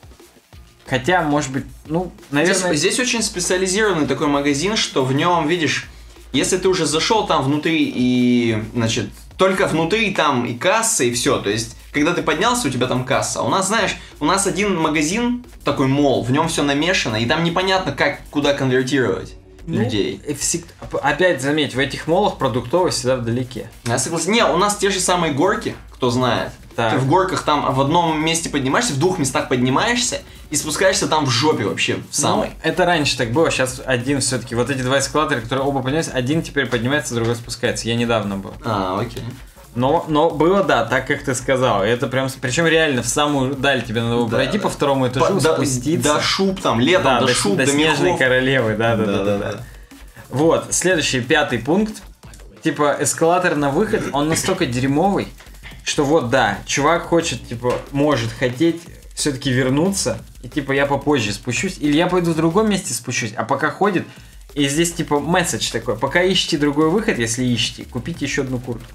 Хотя, может быть, наверное... Здесь очень специализированный такой магазин, что в нем, видишь, если ты уже зашел там внутри и, значит, только внутри там и касса, и все, то есть, когда ты поднялся, у тебя там касса. У нас, знаешь, у нас один магазин, такой мол, в нем все намешано, и там непонятно, как, куда конвертировать людей. Опять заметь, в этих молах продуктовый всегда вдалеке. Я согласен. Не, у нас те же самые горки, кто знает. Так. Ты в горках там в одном месте поднимаешься, в 2 местах поднимаешься и спускаешься там в жопе вообще, в самой. Это раньше так было, сейчас один все-таки. Вот эти 2 эскалатора, которые оба поднимаются, один теперь поднимается, другой спускается. Я недавно был. Окей. Но было, да, так как ты сказал. Это прям, причем реально в самую даль тебе надо было пройти по 2-му этажу, спуститься. До шуб там, летом, до шуб, до Снежной мехов. королевы, да. Вот, следующий 5-й пункт. Типа, эскалатор на выход, он настолько дерьмовый, что вот, да, чувак хочет, типа, может хотеть все-таки вернуться, и типа, я попозже спущусь, или я пойду в другом месте спущусь, а пока ходит, и здесь, типа, месседж такой, пока ищите другой выход, если ищете, купите еще одну куртку.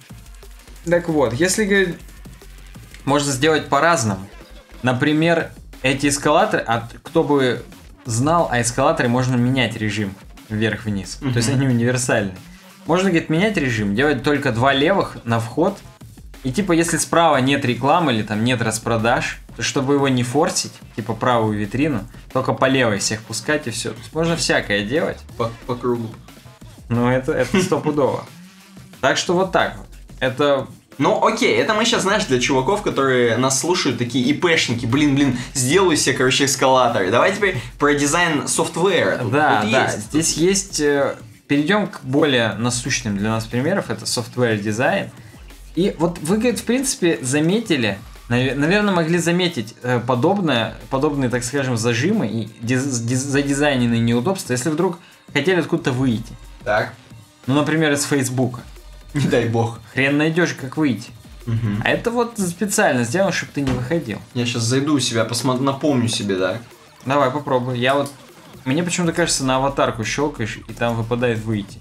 Так вот, если говорить, можно сделать по-разному. Например, эти эскалаторы, кто бы знал, эскалаторы можно менять режим вверх-вниз. То есть они универсальны. Можно, говорит, менять режим, делать только 2 левых на вход. И типа, если справа нет рекламы или там нет распродаж, то чтобы его не форсить, типа правую витрину, только по левой всех пускать и все. То есть можно всякое делать. По кругу. Ну, это стопудово. Так что вот так вот. Это... Ну, окей, это мы сейчас, знаешь, для чуваков, которые нас слушают, такие ИПшники, блин, сделаю себе, короче, эскалаторы. Давай теперь про дизайн софтвера. Да, здесь есть... Перейдем к более насущным для нас примерам, это software дизайн. И вот вы, говорит, в принципе, заметили, наверное, могли заметить подобные, так скажем, зажимы и задизайненные неудобства, если вдруг хотели откуда-то выйти. Так. Ну, например, из Фейсбука. Не дай бог. Хрен найдешь, как выйти. А это вот специально сделано, чтобы ты не выходил. Я сейчас зайду у себя, напомню себе, да. Давай, попробуй. Мне почему-то кажется, на аватарку щелкаешь, и там выпадает выйти.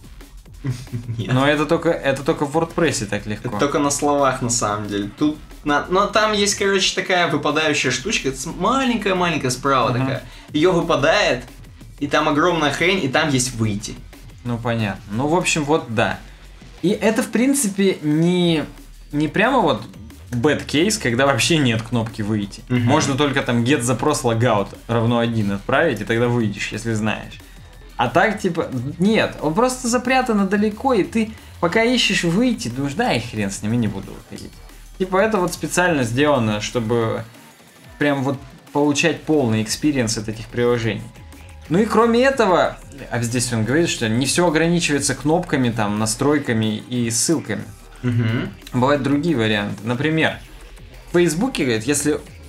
Нет. Но это только в WordPress так легко. Это только на словах, на самом деле. Но там есть, короче, такая выпадающая штучка, маленькая справа такая. Ее выпадает, и там огромная хрень, и там есть выйти. Ну, понятно. Ну, в общем, вот да. И это, в принципе, не прямо вот bad case, когда вообще нет кнопки выйти. Можно только там get запрос logout равно 1 отправить, и тогда выйдешь, если знаешь. А так, типа, нет, он просто запрятан далеко, и ты пока ищешь выйти, думаешь, да, и хрен с ними, не буду выходить. Типа, это вот специально сделано, чтобы прям вот получать полный экспириенс от этих приложений. Ну и кроме этого, а здесь он говорит, что не все ограничивается кнопками, там, настройками и ссылками. Бывают другие варианты. Например, в Фейсбуке, говорит, если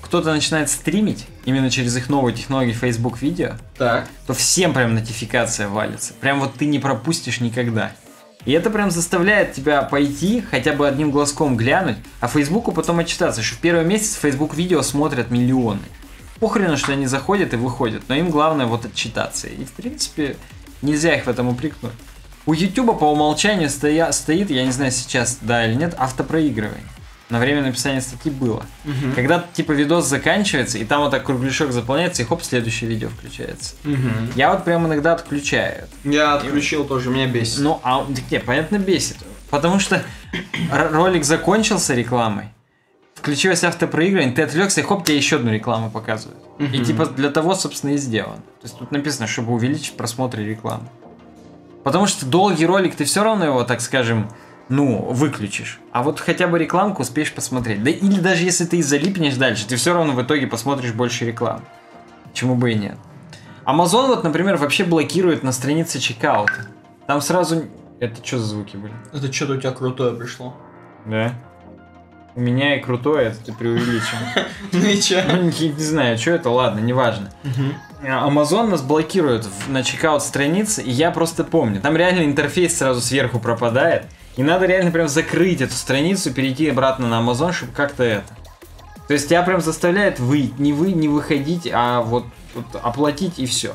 кто-то начинает стримить именно через их новую технологию Facebook видео, Так. то всем прям нотификация валится. Прям вот ты не пропустишь никогда. И это прям заставляет тебя пойти, хотя бы одним глазком глянуть, а Фейсбуку потом отчитаться, что в первый месяц Facebook видео смотрят миллионы. Похрена, что они заходят и выходят, но им главное вот отчитаться. И в принципе нельзя их в этом упрекнуть. У YouTube по умолчанию стоит, я не знаю сейчас, да или нет, автопроигрывание. На время написания статьи было. Когда типа видос заканчивается, и там вот так кругляшок заполняется, и хоп, следующее видео включается. Я вот прям иногда отключаю это. Я отключил тоже, меня бесит. Ну, понятно, бесит. Потому что ролик закончился рекламой, включилось автопроигрывание, ты отвлекся, и хоп, тебе еще одну рекламу показывают. И типа для того, собственно, и сделан. То есть тут написано, чтобы увеличить просмотры рекламы. Потому что долгий ролик, ты все равно его, так скажем, выключишь. А вот хотя бы рекламку успеешь посмотреть. Да или даже если ты и залипнешь дальше, ты все равно в итоге посмотришь больше рекламы. Почему бы и нет. Amazon вот, например, вообще блокирует на странице чекаута. Там сразу... Это что за звуки были? Это что-то у тебя крутое пришло. Да. У меня и крутое, это ты преувеличил. Ну и че? Не знаю, что это, ладно, неважно. Amazon нас блокирует на чекаут странице, и я просто помню. Там реально интерфейс сразу сверху пропадает. И надо реально прям закрыть эту страницу, перейти обратно на Amazon, чтобы как-то это. То есть тебя прям заставляет не выходить, а вот оплатить и все.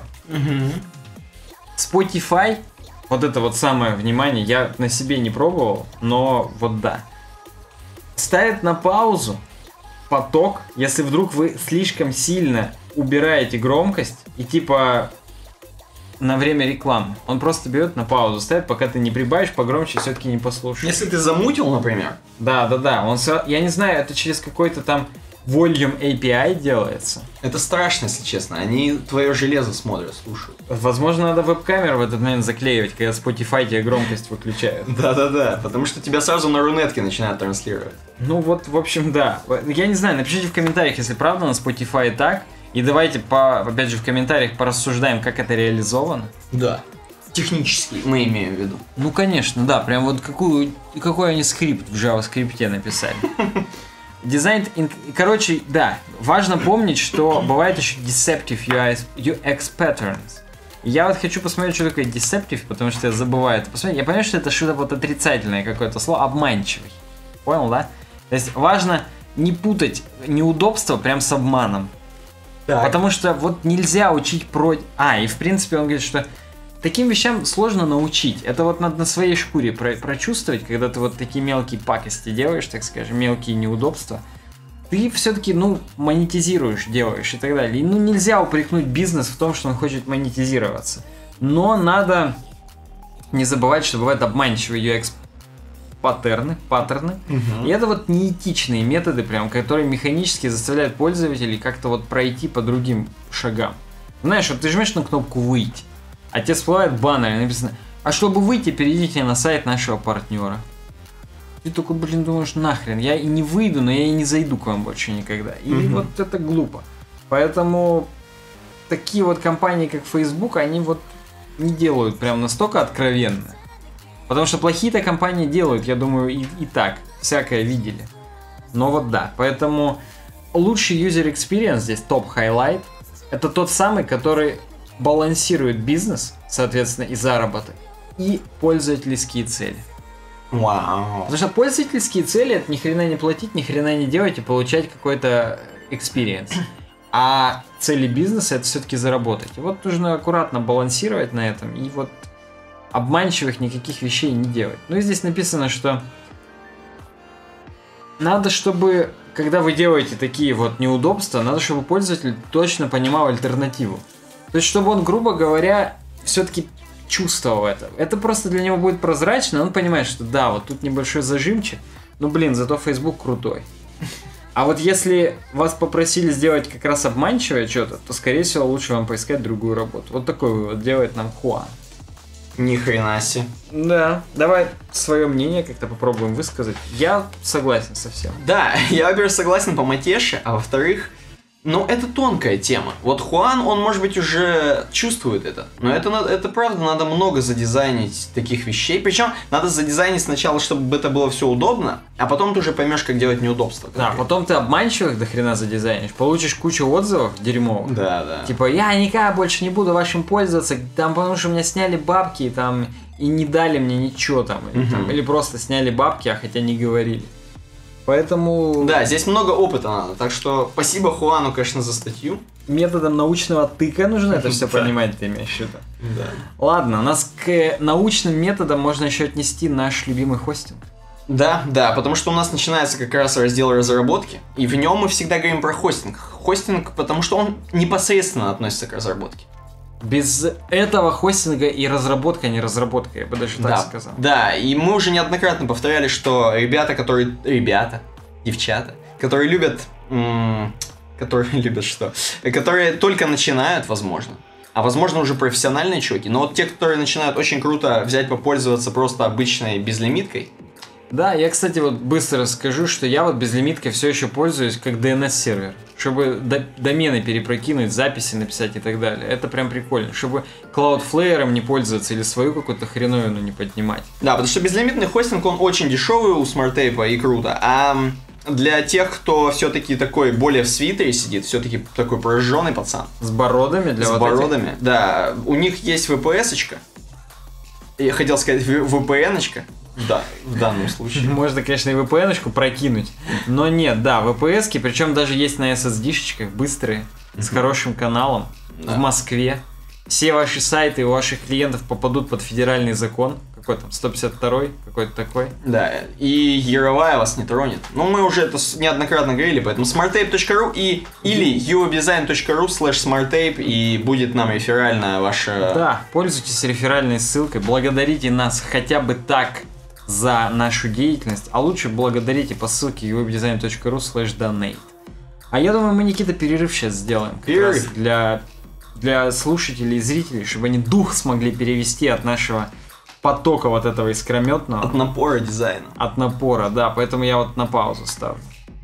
Spotify, вот это вот самое внимание, я на себе не пробовал, но вот да. Ставит на паузу поток, если вдруг вы слишком сильно убираете громкость и типа на время рекламы. Он просто берет на паузу, ставит, пока ты не прибавишь, погромче все-таки не послушаешь. Если ты замутил, например. Да. Я не знаю, это через какой-то там Volume API делается. Это страшно, если честно. Они твое железо смотрят, слушают. Возможно, надо веб-камеру в этот момент заклеивать, когда Spotify тебе громкость выключает. Да, потому что тебя сразу на рунетке начинают транслировать. Ну вот, в общем, да. Я не знаю, напишите в комментариях, если правда на Spotify так. И давайте, опять же, в комментариях порассуждаем, как это реализовано. Да. Технически мы имеем в виду. Ну, конечно, да. Прям вот какой они скрипт в JavaScript написали. Дизайн... Короче, да. Важно помнить, что бывает еще Deceptive UX Patterns. Я вот хочу посмотреть, что такое Deceptive, потому что я забываю это посмотреть. Я понимаю, что это что-то вот отрицательное какое-то слово, обманчивый. Понял, да? То есть важно не путать неудобство прям с обманом. Так. Потому что вот нельзя учить и в принципе он говорит, что таким вещам сложно научить. Это вот надо на своей шкуре прочувствовать, когда ты вот такие мелкие пакости делаешь, так скажем, мелкие неудобства. Ты все-таки, монетизируешь, делаешь и так далее. И, нельзя упрекнуть бизнес в том, что он хочет монетизироваться. Но надо не забывать, что бывают обманчивые UX паттерны. И это вот неэтичные методы, прям, которые механически заставляют пользователей как-то вот пройти по другим шагам. Знаешь, вот ты жмешь на кнопку «Выйти», а тебе всплывает баннер, и написано: а чтобы выйти, перейдите на сайт нашего партнера. Ты только, думаешь, нахрен, я и не выйду, но я и не зайду к вам больше никогда. И вот это глупо. Поэтому такие вот компании, как Facebook, они вот не делают прям настолько откровенно. Потому что плохие-то компании делают, я думаю, и так. Всякое видели. Но вот да. Поэтому лучший user experience здесь, топ-хайлайт, это тот самый, который балансирует бизнес, соответственно, и заработок, и пользовательские цели. Вау. Потому что пользовательские цели — это ни хрена не платить, ни хрена не делать и получать какой-то experience. А цели бизнеса — это все-таки заработать. И вот нужно аккуратно балансировать на этом и вот обманчивых никаких вещей не делать. Ну и здесь написано, что надо, чтобы, когда вы делаете такие вот неудобства, надо, чтобы пользователь точно понимал альтернативу. То есть, чтобы он, грубо говоря, все-таки чувствовал это. Это просто для него будет прозрачно, он понимает, что да, вот тут небольшой зажимчик, зато Facebook крутой. А вот если вас попросили сделать как раз обманчивое что-то, то, скорее всего, лучше вам поискать другую работу. Вот такой вывод делает нам Хуан. Ни хрена себе. Да, давай свое мнение как-то попробуем высказать. Я согласен со всем. Да, я, во-первых, согласен по матеше, а во-вторых, Но это тонкая тема. Вот Хуан, он, может быть, уже чувствует это. Но это правда, надо много задизайнить таких вещей. Причем надо задизайнить сначала, чтобы это было все удобно, а потом ты уже поймешь, как делать неудобства. Да, потом ты обманчивых до хрена задизайнишь, получишь кучу отзывов дерьмовых. Да. Типа, я никогда больше не буду вашим пользоваться, там, потому что у меня сняли бабки, там, и не дали мне ничего там. Или просто сняли бабки, а хотя не говорили. Поэтому... Да, здесь много опыта надо, так что спасибо Хуану, конечно, за статью. Методом научного тыка нужно это все понимать, ты имеешь в виду. Да. Ладно, у нас к научным методам можно еще отнести наш любимый хостинг. Да, потому что у нас начинается как раз раздел разработки, и в нем мы всегда говорим про хостинг. Хостинг, потому что он непосредственно относится к разработке. Без этого хостинга и разработка не разработка, я бы даже так сказал. Да, и мы уже неоднократно повторяли, что девчата, которые любят... Которые любят что? Которые только начинают, возможно. А возможно уже профессиональные чуваки. Но вот те, которые начинают очень круто взять попользоваться просто обычной безлимиткой. Да, я, кстати, вот быстро скажу, что я вот безлимиткой все еще пользуюсь как DNS-сервер. Чтобы домены перепрокинуть, записи написать и так далее. Это прям прикольно. Чтобы Cloudflare не пользоваться или свою какую-то хреновину не поднимать. Да, потому что безлимитный хостинг, он очень дешевый у SmartTape и круто. А для тех, кто все-таки такой более в свитере сидит, все-таки такой прожженный пацан. С бородами для вот бородами, этих? Да. У них есть VPS-очка. Я хотел сказать VPN-очка. Да, в данном случае. Можно, конечно, и VPN-очку прокинуть. Но нет, да, VPS-ки, причем даже есть на SSD-шечках, быстрые, с хорошим каналом, в Москве. Все ваши сайты у ваших клиентов попадут под федеральный закон. Какой там, 152-й, какой-то такой. Да, и Яровая вас не тронет. Но мы уже это неоднократно говорили, поэтому smarttape.ru или uobdesign.ru/smarttape, и будет нам реферальная ваша... Да, пользуйтесь реферальной ссылкой, благодарите нас хотя бы так за нашу деятельность, а лучше благодарите по ссылке uobdesign.ru/donate. А я думаю, мы, Никита, перерыв сейчас сделаем. Как раз для слушателей и зрителей, чтобы они дух смогли перевести от нашего потока вот этого искрометного. От напора дизайна. От напора, да, поэтому я вот на паузу ставлю.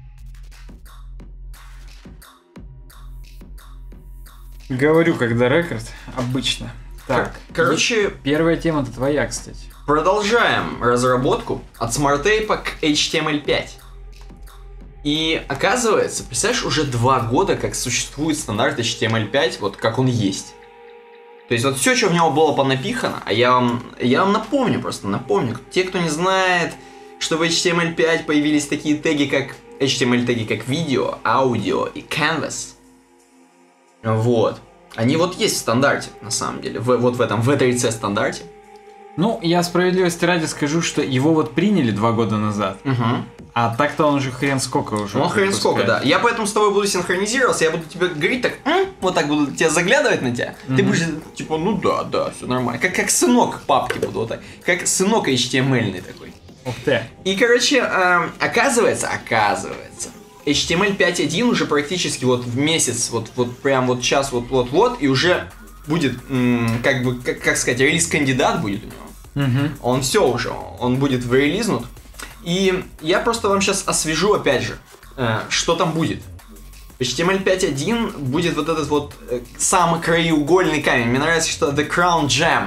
Говорю, когда рекорд, обычно. Так, короче... Первая тема-то твоя, кстати. Продолжаем разработку от SmartTape к HTML5. И оказывается, представляешь, уже 2 года, как существует стандарт HTML5, вот как он есть. То есть вот все, что в него было понапихано, а я вам напомню, те, кто не знает, что в HTML5 появились такие теги, как HTML-теги, как видео, аудио и canvas. Вот. Они вот есть в стандарте, на самом деле, вот в этом V3C стандарте. Ну, я справедливости ради скажу, что его вот приняли 2 года назад. А так-то он уже хрен сколько уже. Он хрен сколько, да. Я поэтому с тобой буду синхронизироваться, я буду тебе говорить так, вот так буду тебя заглядывать на тебя. Ты будешь типа, ну да, все нормально. Как сынок папки буду вот так. Как сынок HTML-ный такой. Ух ты. И, короче, оказывается, HTML 5.1 уже практически вот в месяц, вот прям вот сейчас, вот, и уже будет, как сказать, релиз-кандидат будет у него. Он все уже, он будет релизнут. И я просто вам сейчас освежу, опять же, что там будет. HTML 5.1 будет вот этот вот самый краеугольный камень. Мне нравится, что The Crown Gem.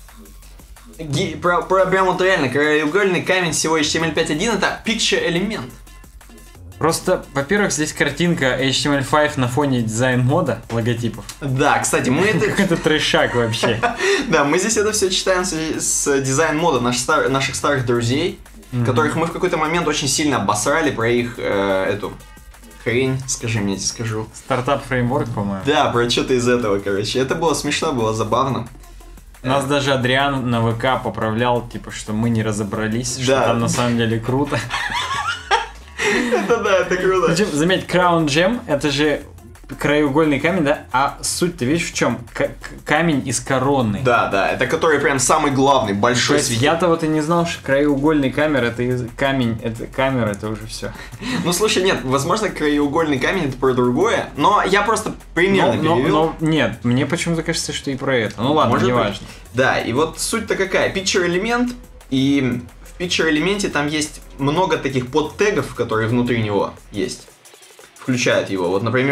Прям вот реально краеугольный камень всего HTML 5.1 это Picture элемент. Просто, во-первых, здесь картинка HTML5 на фоне дизайн-мода логотипов. Да, кстати, мы это... Какой-то трешак вообще. Да, мы здесь это все читаем с дизайн-мода наших старых друзей, которых мы в какой-то момент очень сильно обосрали про их эту хрень, скажи мне, я тебе скажу. Стартап-фреймворк, по-моему. Да, про что-то из этого, короче. Это было смешно, было забавно. Нас даже Адриан на ВК поправлял, типа, что мы не разобрались, что там на самом деле круто. Это да, это круто. Причем, заметь, Crown Gem это же краеугольный камень, да? А суть-то, видишь, в чем? Камень из короны. Да, это который прям самый главный, большой светильник. Я-то вот и не знал, что краеугольный камень это камень, это камера, это уже все. Ну слушай, нет, возможно, краеугольный камень это про другое, но я просто примерно перевел. Нет, мне почему-то кажется, что и про это. Ну ладно, неважно. Да, и вот суть-то какая? Picture элемент, и в Picture элементе там есть много таких подтегов, которые внутри него есть. Включают его. Вот, например,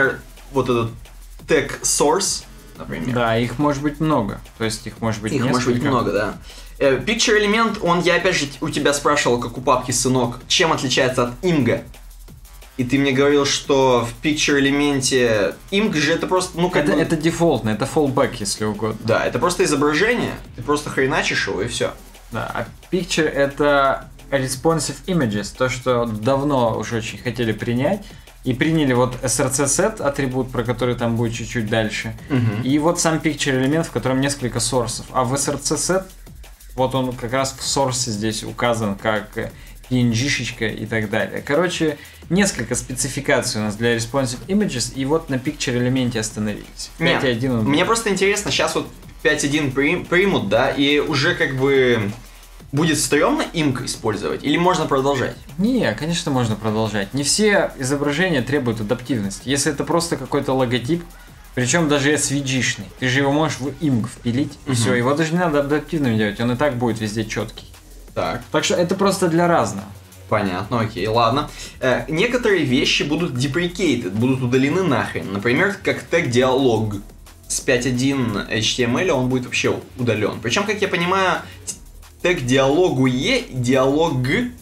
вот этот tag source, например. Да, их может быть много. То есть их может быть несколько. Может быть много, да. Picture элемент, я опять же у тебя спрашивал, как у папки сынок, чем отличается от имга. И ты мне говорил, что в Picture элементе имг же это просто, это дефолтно, это fallback, если угодно. Да, это просто изображение, ты просто хреначишь его и все. Да, а Picture это responsive images, то, что давно уже очень хотели принять. И приняли вот src set атрибут, про который там будет чуть-чуть дальше. И вот сам Picture элемент, в котором несколько сорсов. А в src set вот он как раз в сорсе здесь указан как PNG-шечка и так далее. Короче, несколько спецификаций у нас для responsive images, и вот на Picture элементе остановились. 5.1 мне просто интересно, сейчас вот 5.1 примут, да, и уже как бы будет стрёмно имк использовать, или можно продолжать? Не, конечно, можно продолжать. Не все изображения требуют адаптивности. Если это просто какой-то логотип, причем даже SVG-шный, ты же его можешь в имг впилить, и все, его даже не надо адаптивным делать, он и так будет везде четкий. Так что это просто для разного. Понятно, окей, ладно. Некоторые вещи будут deprecated, будут удалены нахрен. Например, как тег диалог. С 5.1 HTML он будет вообще удален. Причем, как я понимаю, тег диалогуе и диалог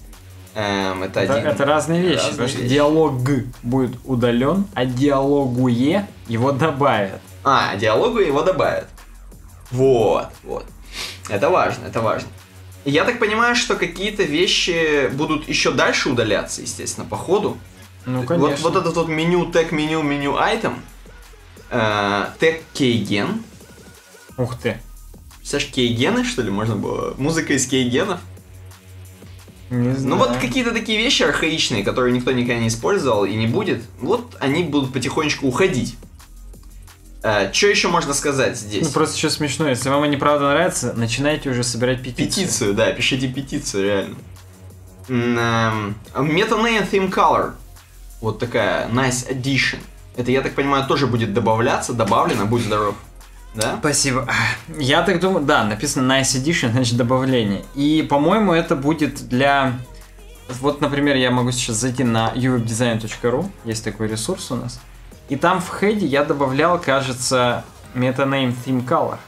это разные вещи. Потому что диалог будет удален, а диалогуе его добавят. Диалогу его добавят. Вот. Это важно. Я так понимаю, что какие-то вещи будут еще дальше удаляться, естественно, по ходу. Ну, конечно. Вот этот вот меню, тег меню item, тег кейген. Ух ты. Представляешь, кейгены, что ли, можно было? Музыка из кейгенов? Не знаю. Ну вот какие-то такие вещи архаичные, которые никто никогда не использовал и не будет, вот они будут потихонечку уходить. Что еще можно сказать здесь? Ну просто еще смешно, если вам они правда нравятся, начинайте уже собирать петицию. Да, пишите петицию, реально. Meta-name theme color. Вот такая nice addition. Это, я так понимаю, тоже будет добавлено, будь здоров. Да? Спасибо. Я так думаю, да, написано nice addition, значит добавление. И, по-моему, это будет для... Вот, например, я могу сейчас зайти на uwebdesign.ru, есть такой ресурс у нас. И там в хеде я добавлял, кажется, meta-name theme color.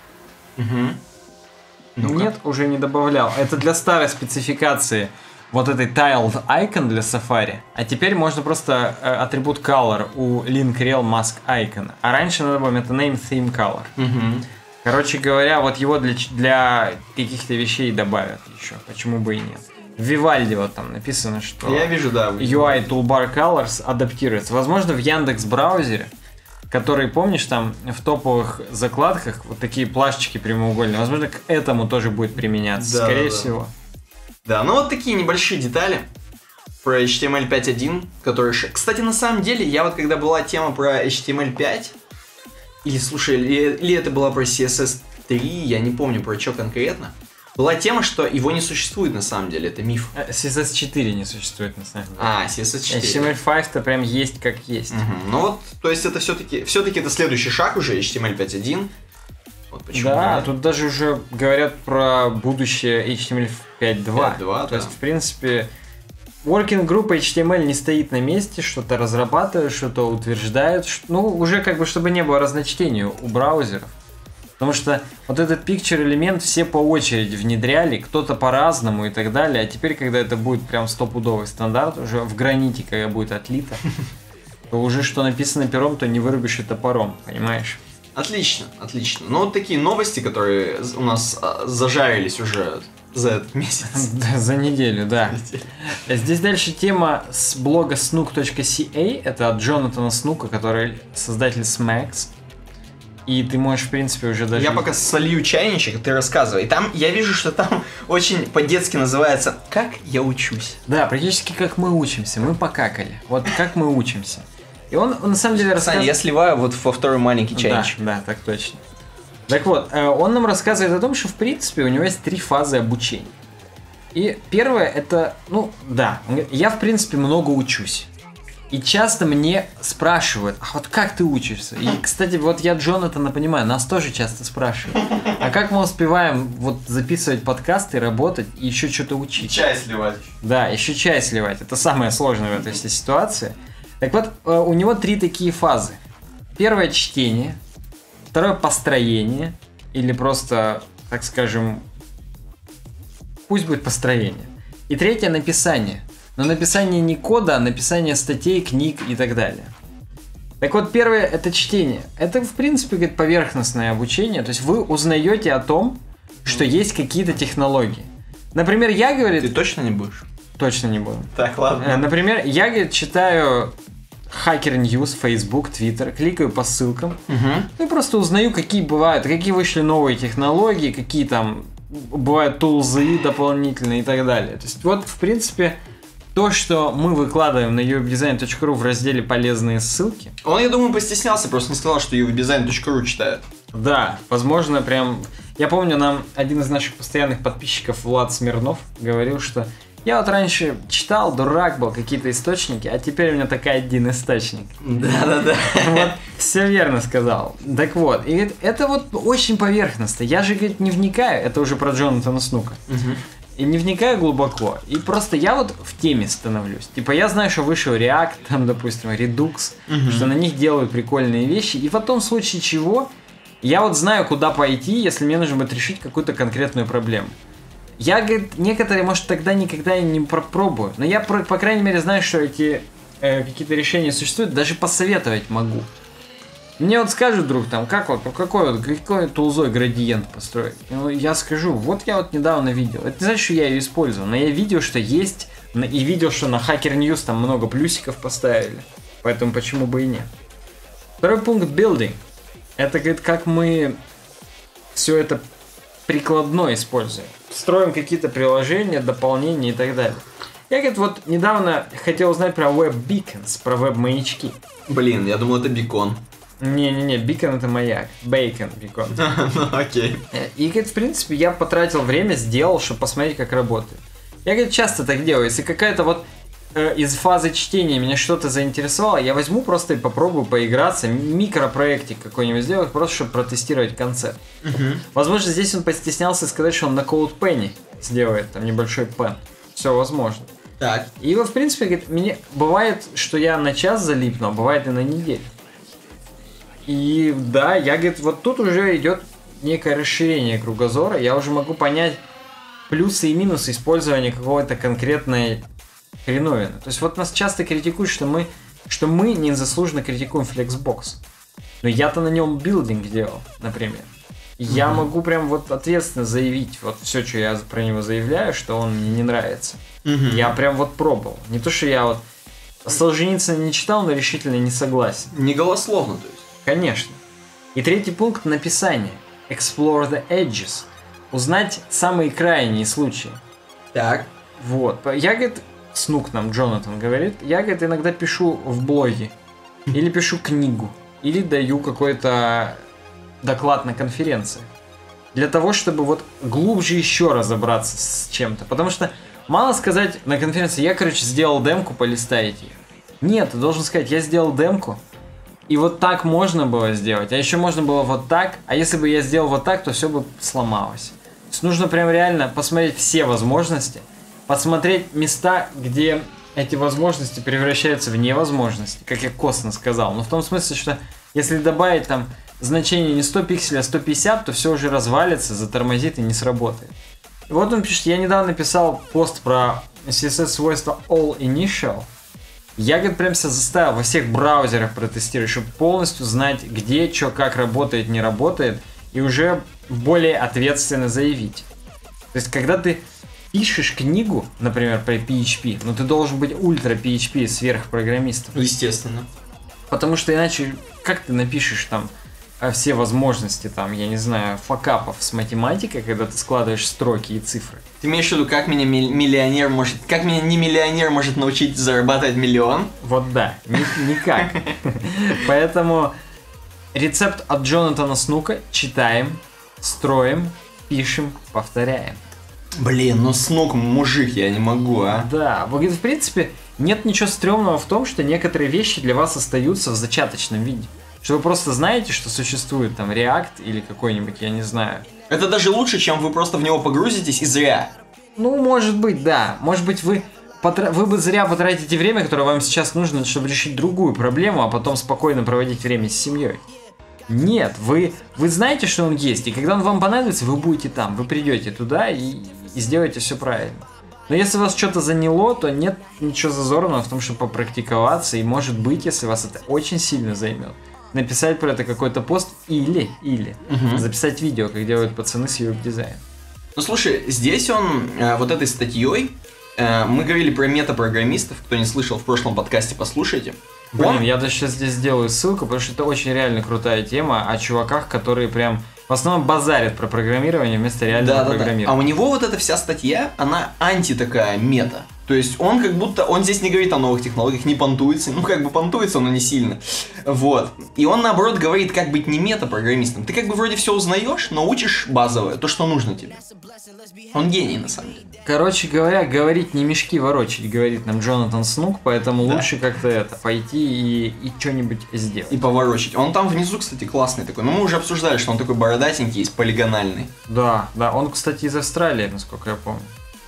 Нет, уже не добавлял. Это для старой спецификации вот этой tiled icon для Safari. А теперь можно просто атрибут color у link rel mask icon. А раньше надо было meta-name theme color. Короче говоря, вот его для каких-то вещей добавят еще. Почему бы и нет. В Vivaldi вот там написано, что я вижу, да, UI Toolbar Colors адаптируется. Возможно, в Яндекс браузере, который, помнишь, там в топовых закладках вот такие плашечки прямоугольные, возможно, к этому тоже будет применяться, да, скорее всего. Да, ну вот такие небольшие детали про HTML 5.1, которые... Кстати, на самом деле, я вот когда была тема про HTML 5, или это была про CSS 3, я не помню про что конкретно, была тема, что его не существует на самом деле, это миф. CSS 4 не существует на самом деле. CSS 4. HTML 5-то прям есть как есть. Ну вот, то есть это все-таки это следующий шаг уже, HTML 5.1. Вот почему. Да, тут даже уже говорят про будущее HTML 5.2. То есть, в принципе, working group HTML не стоит на месте, что-то разрабатывает, что-то утверждает. Ну, уже как бы, чтобы не было разночтения у браузеров. Потому что вот этот picture элемент все по очереди внедряли, кто-то по-разному и так далее. А теперь, когда это будет прям стопудовый стандарт, уже в граните, когда будет отлито, то уже что написано пером, то не вырубишь и топором, понимаешь? Отлично. Ну вот такие новости, которые у нас зажарились уже за этот месяц. За неделю, да. Здесь дальше тема с блога snook.ca. Это от Джонатана Снука, который создатель Smax. И ты можешь, в принципе, уже даже... Я пока солью чайничек, ты рассказывай. Там, я вижу, что там очень по-детски называется «Как я учусь». Да, практически как мы учимся. Мы покакали. Вот как мы учимся. И он на самом деле рассказывает... Саня, я сливаю вот во второй маленький чайничек. Да, так точно. Так вот, он нам рассказывает о том, что, в принципе, у него есть 3 фазы обучения. И первое это, я, в принципе, много учусь. И часто мне спрашивают, а вот как ты учишься? И, кстати, вот я Джонатана понимаю, нас тоже часто спрашивают. А как мы успеваем вот записывать подкасты, работать и еще что-то учить? Чай сливать. Да, еще чай сливать. Это самое сложное в этой всей ситуации. Так вот, у него 3 такие фазы. первое чтение, второе построение, или просто, так скажем, пусть будет построение. И третье написание. Но написание не кода, а написание статей, книг и так далее. Так вот, первое это чтение. Это, в принципе, говорит, поверхностное обучение. То есть вы узнаете о том, что есть какие-то технологии. Например, я, говорит... Ты точно не будешь? Точно не буду. Так, ладно. Например, я, говорит, читаю Hacker News, Facebook, Twitter, кликаю по ссылкам, и просто узнаю, какие бывают, какие вышли новые технологии, какие там бывают тулзы дополнительные и так далее. То есть вот, в принципе, то, что мы выкладываем на uwebdesign.ru в разделе «Полезные ссылки». Он, я думаю, постеснялся, просто не сказал, что uwebdesign.ru читает. Да, возможно, прям... Я помню, нам один из наших постоянных подписчиков, Влад Смирнов, говорил, что я вот раньше читал, дурак был, какие-то источники, а теперь у меня такой один источник. Да-да-да. Вот, все верно сказал. Так вот, и говорит, это вот очень поверхностно. Я же, говорит, не вникаю, это уже про Джонатана Снука. И не вникаю глубоко. И просто я вот в теме становлюсь. Типа я знаю, что вышел React, там, допустим, Redux, что на них делают прикольные вещи. И в том случае чего, я вот знаю, куда пойти, если мне нужно будет решить какую-то конкретную проблему. Я, говорит, некоторые, может, тогда никогда и не попробую. Но я, по крайней мере, знаю, что эти какие-то решения существуют. Даже посоветовать могу. Мне вот скажут, друг, там, какой тулзой градиент построить? Ну, я скажу, вот я вот недавно видел. Это не значит, что я ее использую, но я видел, что есть, и видел, что на Hacker News там много плюсиков поставили. Поэтому почему бы и нет. Второй пункт — building. Это, говорит, как мы все это прикладно используем. Строим какие-то приложения, дополнения и так далее. Я, говорит, вот недавно хотел узнать про веб-биконс, про веб-маячки. Блин, я думал, это бикон. Не-не-не, бикон это маяк. Бейкон, бикон. Ну, окей. И, говорит, в принципе, я потратил время, сделал, чтобы посмотреть, как работает. Я, говорит, часто так делаю. Если какая-то вот из фазы чтения меня что-то заинтересовало, я возьму просто и попробую поиграться, микропроектик какой-нибудь сделать, просто чтобы протестировать концепт. Возможно, здесь он постеснялся сказать, что он на CodePenny сделает там небольшой пен. Все возможно. Так. И вот, в принципе, говорит, мне бывает, что я на час залипну, а бывает и на неделю. И да, я, говорит, вот тут уже идет некое расширение кругозора. Я уже могу понять плюсы и минусы использования какой-то конкретной хреновины. То есть вот нас часто критикуют, что мы незаслуженно критикуем Flexbox. Но я-то на нем билдинг делал, например. И я могу прям вот ответственно заявить вот все, что я про него заявляю, что он мне не нравится. Я прям вот пробовал. Не то, что я вот Солженицына не читал, но решительно не согласен. Не голословно, то есть. Конечно. И третий пункт — написание. Explore the edges. Узнать самые крайние случаи. Так. Вот. Я, говорит, Снук нам, Джонатан говорит, я, говорит, иногда пишу в блоге. Или пишу книгу. Или даю какой-то доклад на конференции. Для того, чтобы вот глубже еще разобраться с чем-то. Потому что мало сказать на конференции, я, короче, сделал демку, полистайте ее. Нет, ты должен сказать, я сделал демку, и вот так можно было сделать, а еще можно было вот так, а если бы я сделал вот так, то все бы сломалось. То есть нужно прям реально посмотреть все возможности, посмотреть места, где эти возможности превращаются в невозможности, как я косвенно сказал. Но в том смысле, что если добавить там значение не 100 пикселей, а 150, то все уже развалится, затормозит и не сработает. И вот он пишет, я недавно писал пост про CSS-свойство All Initial. Я, говорит, прям себя заставил во всех браузерах протестировать, чтобы полностью знать, где, что, как работает, не работает, и уже более ответственно заявить. То есть, когда ты пишешь книгу, например, про PHP, но ты должен быть ультра PHP сверхпрограммистом. Естественно. Потому что иначе, как ты напишешь там все возможности, там, я не знаю, факапов с математикой, когда ты складываешь строки и цифры. Ты имеешь в виду, как меня не миллионер может научить зарабатывать миллион? Вот да, никак. Поэтому рецепт от Джонатана Снука читаем, строим, пишем, повторяем. Блин, ну Снук мужик, я не могу, а? Да, в принципе, нет ничего стрёмного в том, что некоторые вещи для вас остаются в зачаточном виде. Что вы просто знаете, что существует там React или какой-нибудь, я не знаю. Это даже лучше, чем вы просто в него погрузитесь и зря. Ну, может быть, да. Может быть, вы вы бы зря потратите время, которое вам сейчас нужно, чтобы решить другую проблему, а потом спокойно проводить время с семьей. Нет, вы знаете, что он есть, и когда он вам понадобится, вы будете там, вы придете туда и сделаете все правильно. Но если вас что-то заняло, то нет ничего зазорного в том, чтобы попрактиковаться, и может быть, если вас это очень сильно займет, написать про это какой-то пост или записать видео, как делают пацаны с UX-дизайном. Ну слушай, здесь он вот этой статьей, мы говорили про метапрограммистов, кто не слышал в прошлом подкасте, послушайте. Блин, я даже сейчас здесь сделаю ссылку, потому что это очень реально крутая тема о чуваках, которые прям в основном базарят про программирование вместо реального программирования. А у него вот эта вся статья, она анти такая мета. То есть он как будто, он здесь не говорит о новых технологиях, не понтуется, ну как бы понтуется, но не сильно. Вот. И он наоборот говорит, как быть не мета-программистом. Ты как бы вроде все узнаешь, но учишь базовое, то, что нужно тебе. Он гений на самом деле. Короче говоря, говорить не мешки ворочать, говорит нам Джонатан Снук, поэтому лучше как-то пойти и что-нибудь сделать. И поворочить. Он там внизу, кстати, классный такой. Но мы уже обсуждали, что он такой бородатенький, полигональный. Да, он, кстати, из Австралии, насколько я помню.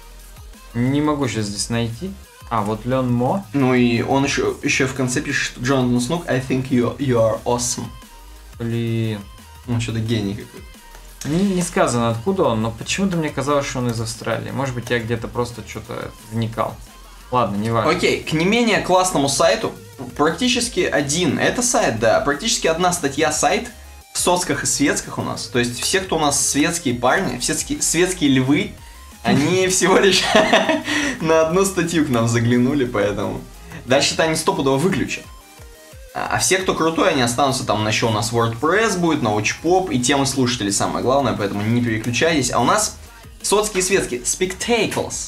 Не могу сейчас здесь найти. А, вот Лен Мо. Ну и он еще в конце пишет, что Джонатан Снук, I think you are awesome. Блин. Он что-то гений какой-то. Не сказано, откуда он, но почему-то мне казалось, что он из Австралии. Может быть, я где-то просто что-то вникал. Ладно, не важно. Окей, к не менее классному сайту практически один. Это сайт, да. Практически одна статья-сайт в соцках и светских у нас. То есть все, кто у нас светские парни, все светские львы, они всего лишь на одну статью к нам заглянули, поэтому... Дальше-то они стопудово выключат. А все, кто крутой, они останутся там, еще у нас WordPress будет, научпоп и темы слушателей самое главное, поэтому не переключайтесь. А у нас соцкие и светские. Spectacles,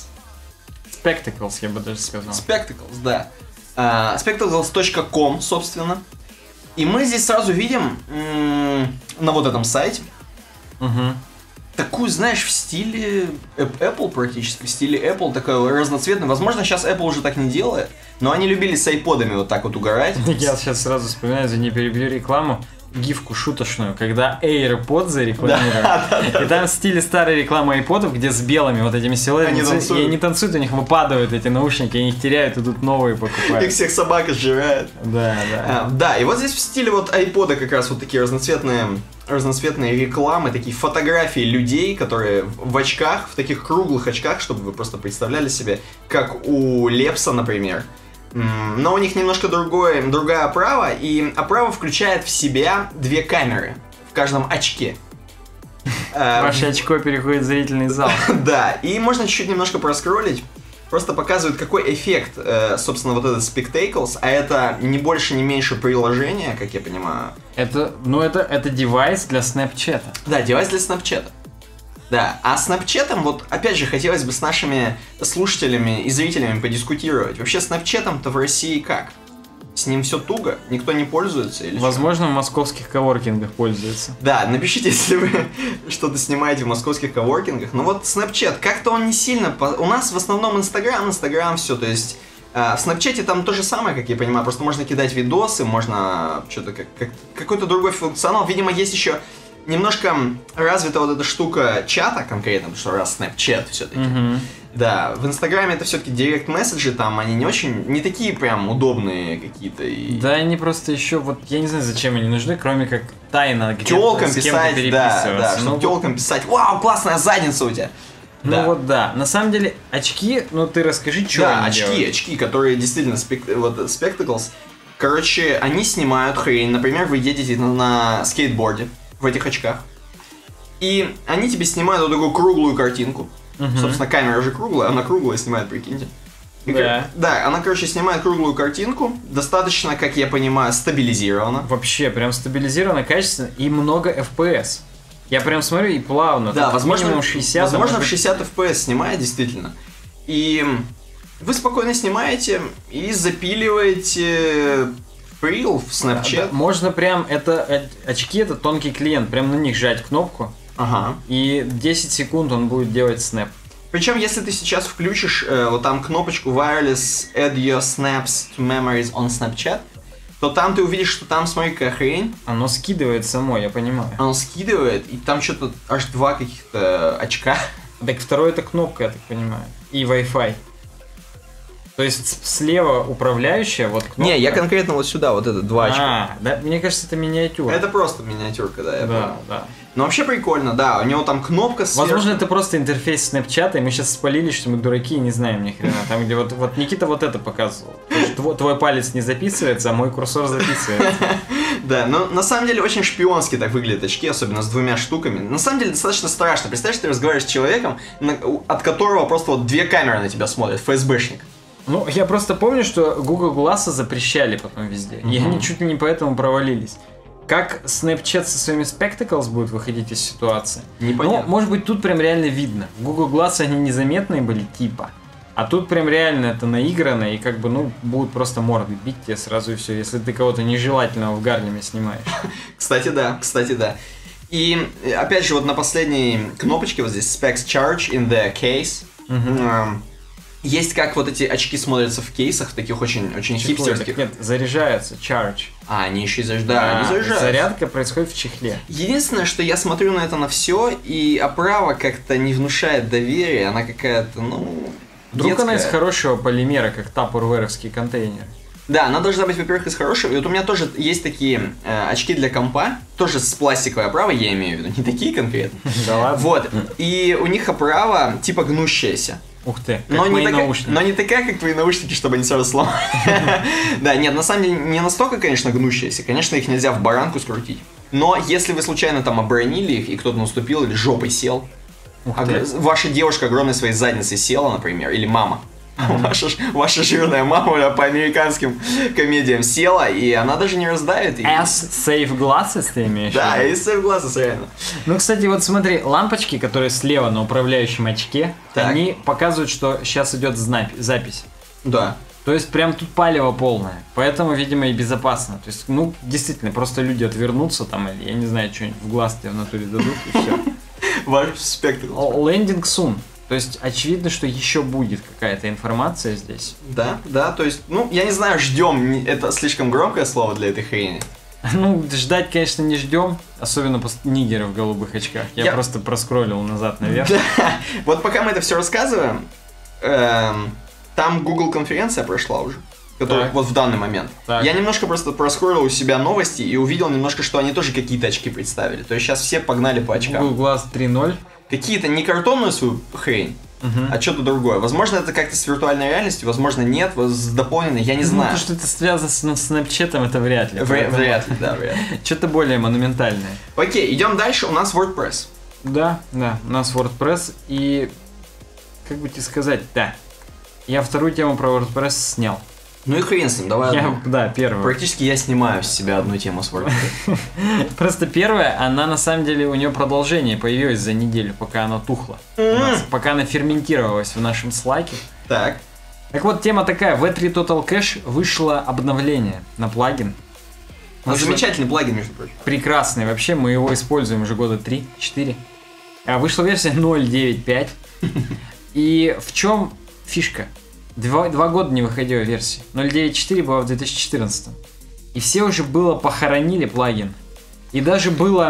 я бы даже сказал. Spectacles, да. Spectacles.com, собственно. И мы здесь сразу видим на вот этом сайте такую, знаешь, в стиле Apple практически, в стиле Apple, такой разноцветный. Возможно, сейчас Apple уже так не делает, но они любили с айподами вот так вот угорать. Я сейчас сразу вспоминаю, не перебью рекламу, гифку шуточную, когда AirPods зарекламируют. И там в стиле старой рекламы айподов, где с белыми вот этими силуэтами, и они танцуют, у них выпадают эти наушники, они их теряют, идут новые покупают. Их всех собака сжирает. Да. Да, и вот здесь в стиле вот айпода как раз вот такие разноцветные рекламы, такие фотографии людей, которые в очках, в таких круглых очках, чтобы вы просто представляли себе, как у Лепса, например. Но у них немножко другая оправа, и оправа включает в себя две камеры в каждом очке. Ваше очко переходит в зрительный зал. Да, и можно чуть-чуть немножко проскроллить. Просто показывает, какой эффект, собственно, вот этот Spectacles, а это не больше, не меньше приложение, как я понимаю. Это девайс для Snapchat. Да, девайс для Snapchat. Да, а с Snapchat, вот опять же, хотелось бы с нашими слушателями и зрителями подискутировать. Вообще с Snapchat-то в России как? С ним все туго? Никто не пользуется? Или возможно, в московских коворкингах пользуются. Да, напишите, если вы что-то снимаете в московских коворкингах. Но вот Snapchat, как-то он не сильно... У нас в основном Instagram все, то есть... В Snapchat там то же самое, как я понимаю, просто можно кидать видосы, можно что-то какой-то другой функционал. Видимо, есть еще немножко развита вот эта штука чата конкретно, потому что раз Snapchat все-таки. Да, в Инстаграме это все-таки директ-месседжи, там они не такие прям удобные какие-то. Да, они просто еще, вот я не знаю, зачем они нужны, кроме как тайно где-то с кем-то переписываться. Да, чтобы тёлкам писать, вау, классная задница у тебя. Да. На самом деле, очки, ты расскажи, что они делают. Да, очки, которые действительно, вот Spectacles, короче, они снимают хрень. Например, вы едете на скейтборде в этих очках, и они тебе снимают вот такую круглую картинку. Собственно, камера же круглая, она круглая снимает, прикиньте. Да, она, короче, снимает круглую картинку, достаточно, как я понимаю, стабилизирована. Вообще, прям стабилизировано, качественно, и много FPS. Я прям смотрю и плавно. Да, возможно, 60, возможно в 60 FPS снимает, действительно. И вы спокойно снимаете и запиливаете Reel в Snapchat. Да, можно прям, очки, это тонкий клиент, прям на них жать кнопку. И 10 секунд он будет делать снэп. Причем, если ты сейчас включишь вот там кнопочку Wireless Add your snaps to memories on Snapchat, то там ты увидишь, что там, смотри, какая хрень. Оно скидывает само, я понимаю. Оно скидывает, и там что-то аж 2 каких-то очка. Так второе это кнопка, я так понимаю. И Wi-Fi. То есть слева управляющая, вот кнопка. Не, я конкретно вот сюда, вот это 2 очка. Да, мне кажется, это миниатюра. Это просто миниатюрка, да, я понял. Да. Но вообще прикольно, да, у него там кнопка сверху. Возможно, это просто интерфейс Snapchat, и мы сейчас спалились, что мы дураки и не знаем ни хрена. Там, где вот Никита вот это показывал. Твой палец не записывается, а мой курсор записывается. Да, но на самом деле очень шпионски так выглядят очки, особенно с 2 штуками. На самом деле достаточно страшно. Представляешь, ты разговариваешь с человеком, от которого просто вот 2 камеры на тебя смотрят, ФСБшник. Ну, я просто помню, что Google Glass запрещали потом везде. И они чуть ли не поэтому провалились. Как Snapchat со своими Spectacles будет выходить из ситуации? Непонятно. Ну, может быть, тут прям реально видно. В Google Glass они незаметные были, типа. А тут прям реально это наиграно, и как бы, ну, будут просто морды бить тебе сразу и все, если ты кого-то нежелательного в Гарлеме снимаешь. Кстати, да. И, опять же, вот на последней кнопочке вот здесь Specs Charge in the case. Есть как вот эти очки смотрятся в кейсах, таких очень хипстерских. Нет, заряжаются, charge. Они еще и заряжаются. Зарядка происходит в чехле. Единственное, что я смотрю на это на все, и оправа как-то не внушает доверия, она какая-то, ну, Вдруг детская. она из хорошего полимера, как тапурверовские контейнеры. Да, она должна быть, во-первых, из хорошего. И вот у меня тоже есть такие очки для компа, тоже с пластиковой оправой, я имею в виду, не такие конкретно. Да ладно? Вот, и у них оправа типа гнущаяся. Ух ты, как Но мои не, наушники. но не такая, как твои наушники, чтобы они сразу сломали. Да, нет, на самом деле не настолько, конечно, гнущиеся. Конечно, их нельзя в баранку скрутить. Но если вы случайно там оборонили их, и кто-то наступил или жопой сел, ваша девушка огромной своей задницей села, например, или мама. Ваша жирная мама по американским комедиям села, и она даже не раздавит. S-Safe Glasses ты имеешь? Да, S-Safe Glasses, реально. Ну, кстати, вот смотри, лампочки, которые слева на управляющем очке, так. Они показывают, что сейчас идет запись. Да. То есть прям тут палево полное. Поэтому, видимо, и безопасно. То есть, ну, действительно, просто люди отвернутся там, или, я не знаю, что-нибудь в глаз тебе в натуре дадут, и все. Ваш спектр. Landing soon. То есть, очевидно, что еще будет какая-то информация здесь. Да, то есть, ну, я не знаю, ждем, это слишком громкое слово для этой хрени. Ну, ждать, конечно, не ждем, особенно после нигера в голубых очках. Я просто проскроллил назад наверх. Да. Вот пока мы это все рассказываем, там Google конференция прошла уже. Который вот в данный момент. Так. Я немножко просто проскроллил у себя новости и увидел немножко, что они тоже какие-то очки представили. То есть сейчас все погнали по очкам. Google Glass 3.0. Какие-то не картонную свою хрень, а что-то другое. Возможно, это как-то с виртуальной реальностью, возможно, нет, с дополненной, я не знаю. То, что это связано с Snapchat, это вряд ли. Вряд ли. Что-то более монументальное. Окей, идем дальше, у нас WordPress. Да, у нас WordPress, и как бы тебе сказать, да. Я вторую тему про WordPress снял. Ну и хрен с ним, давай. Первую. Практически я снимаю с себя одну тему с WordPress. Просто первая, она на самом деле, у нее продолжение появилось за неделю, пока она тухла. Пока она ферментировалась в нашем слайке. Так вот, тема такая, в V3 Total Cache вышло обновление на плагин. Замечательный плагин, между прочим. Прекрасный, вообще, мы его используем уже года 3-4. Вышла версия 0.9.5. И в чем фишка? Два года не выходила версия. 0.9.4 была в 2014. И все уже похоронили плагин. И даже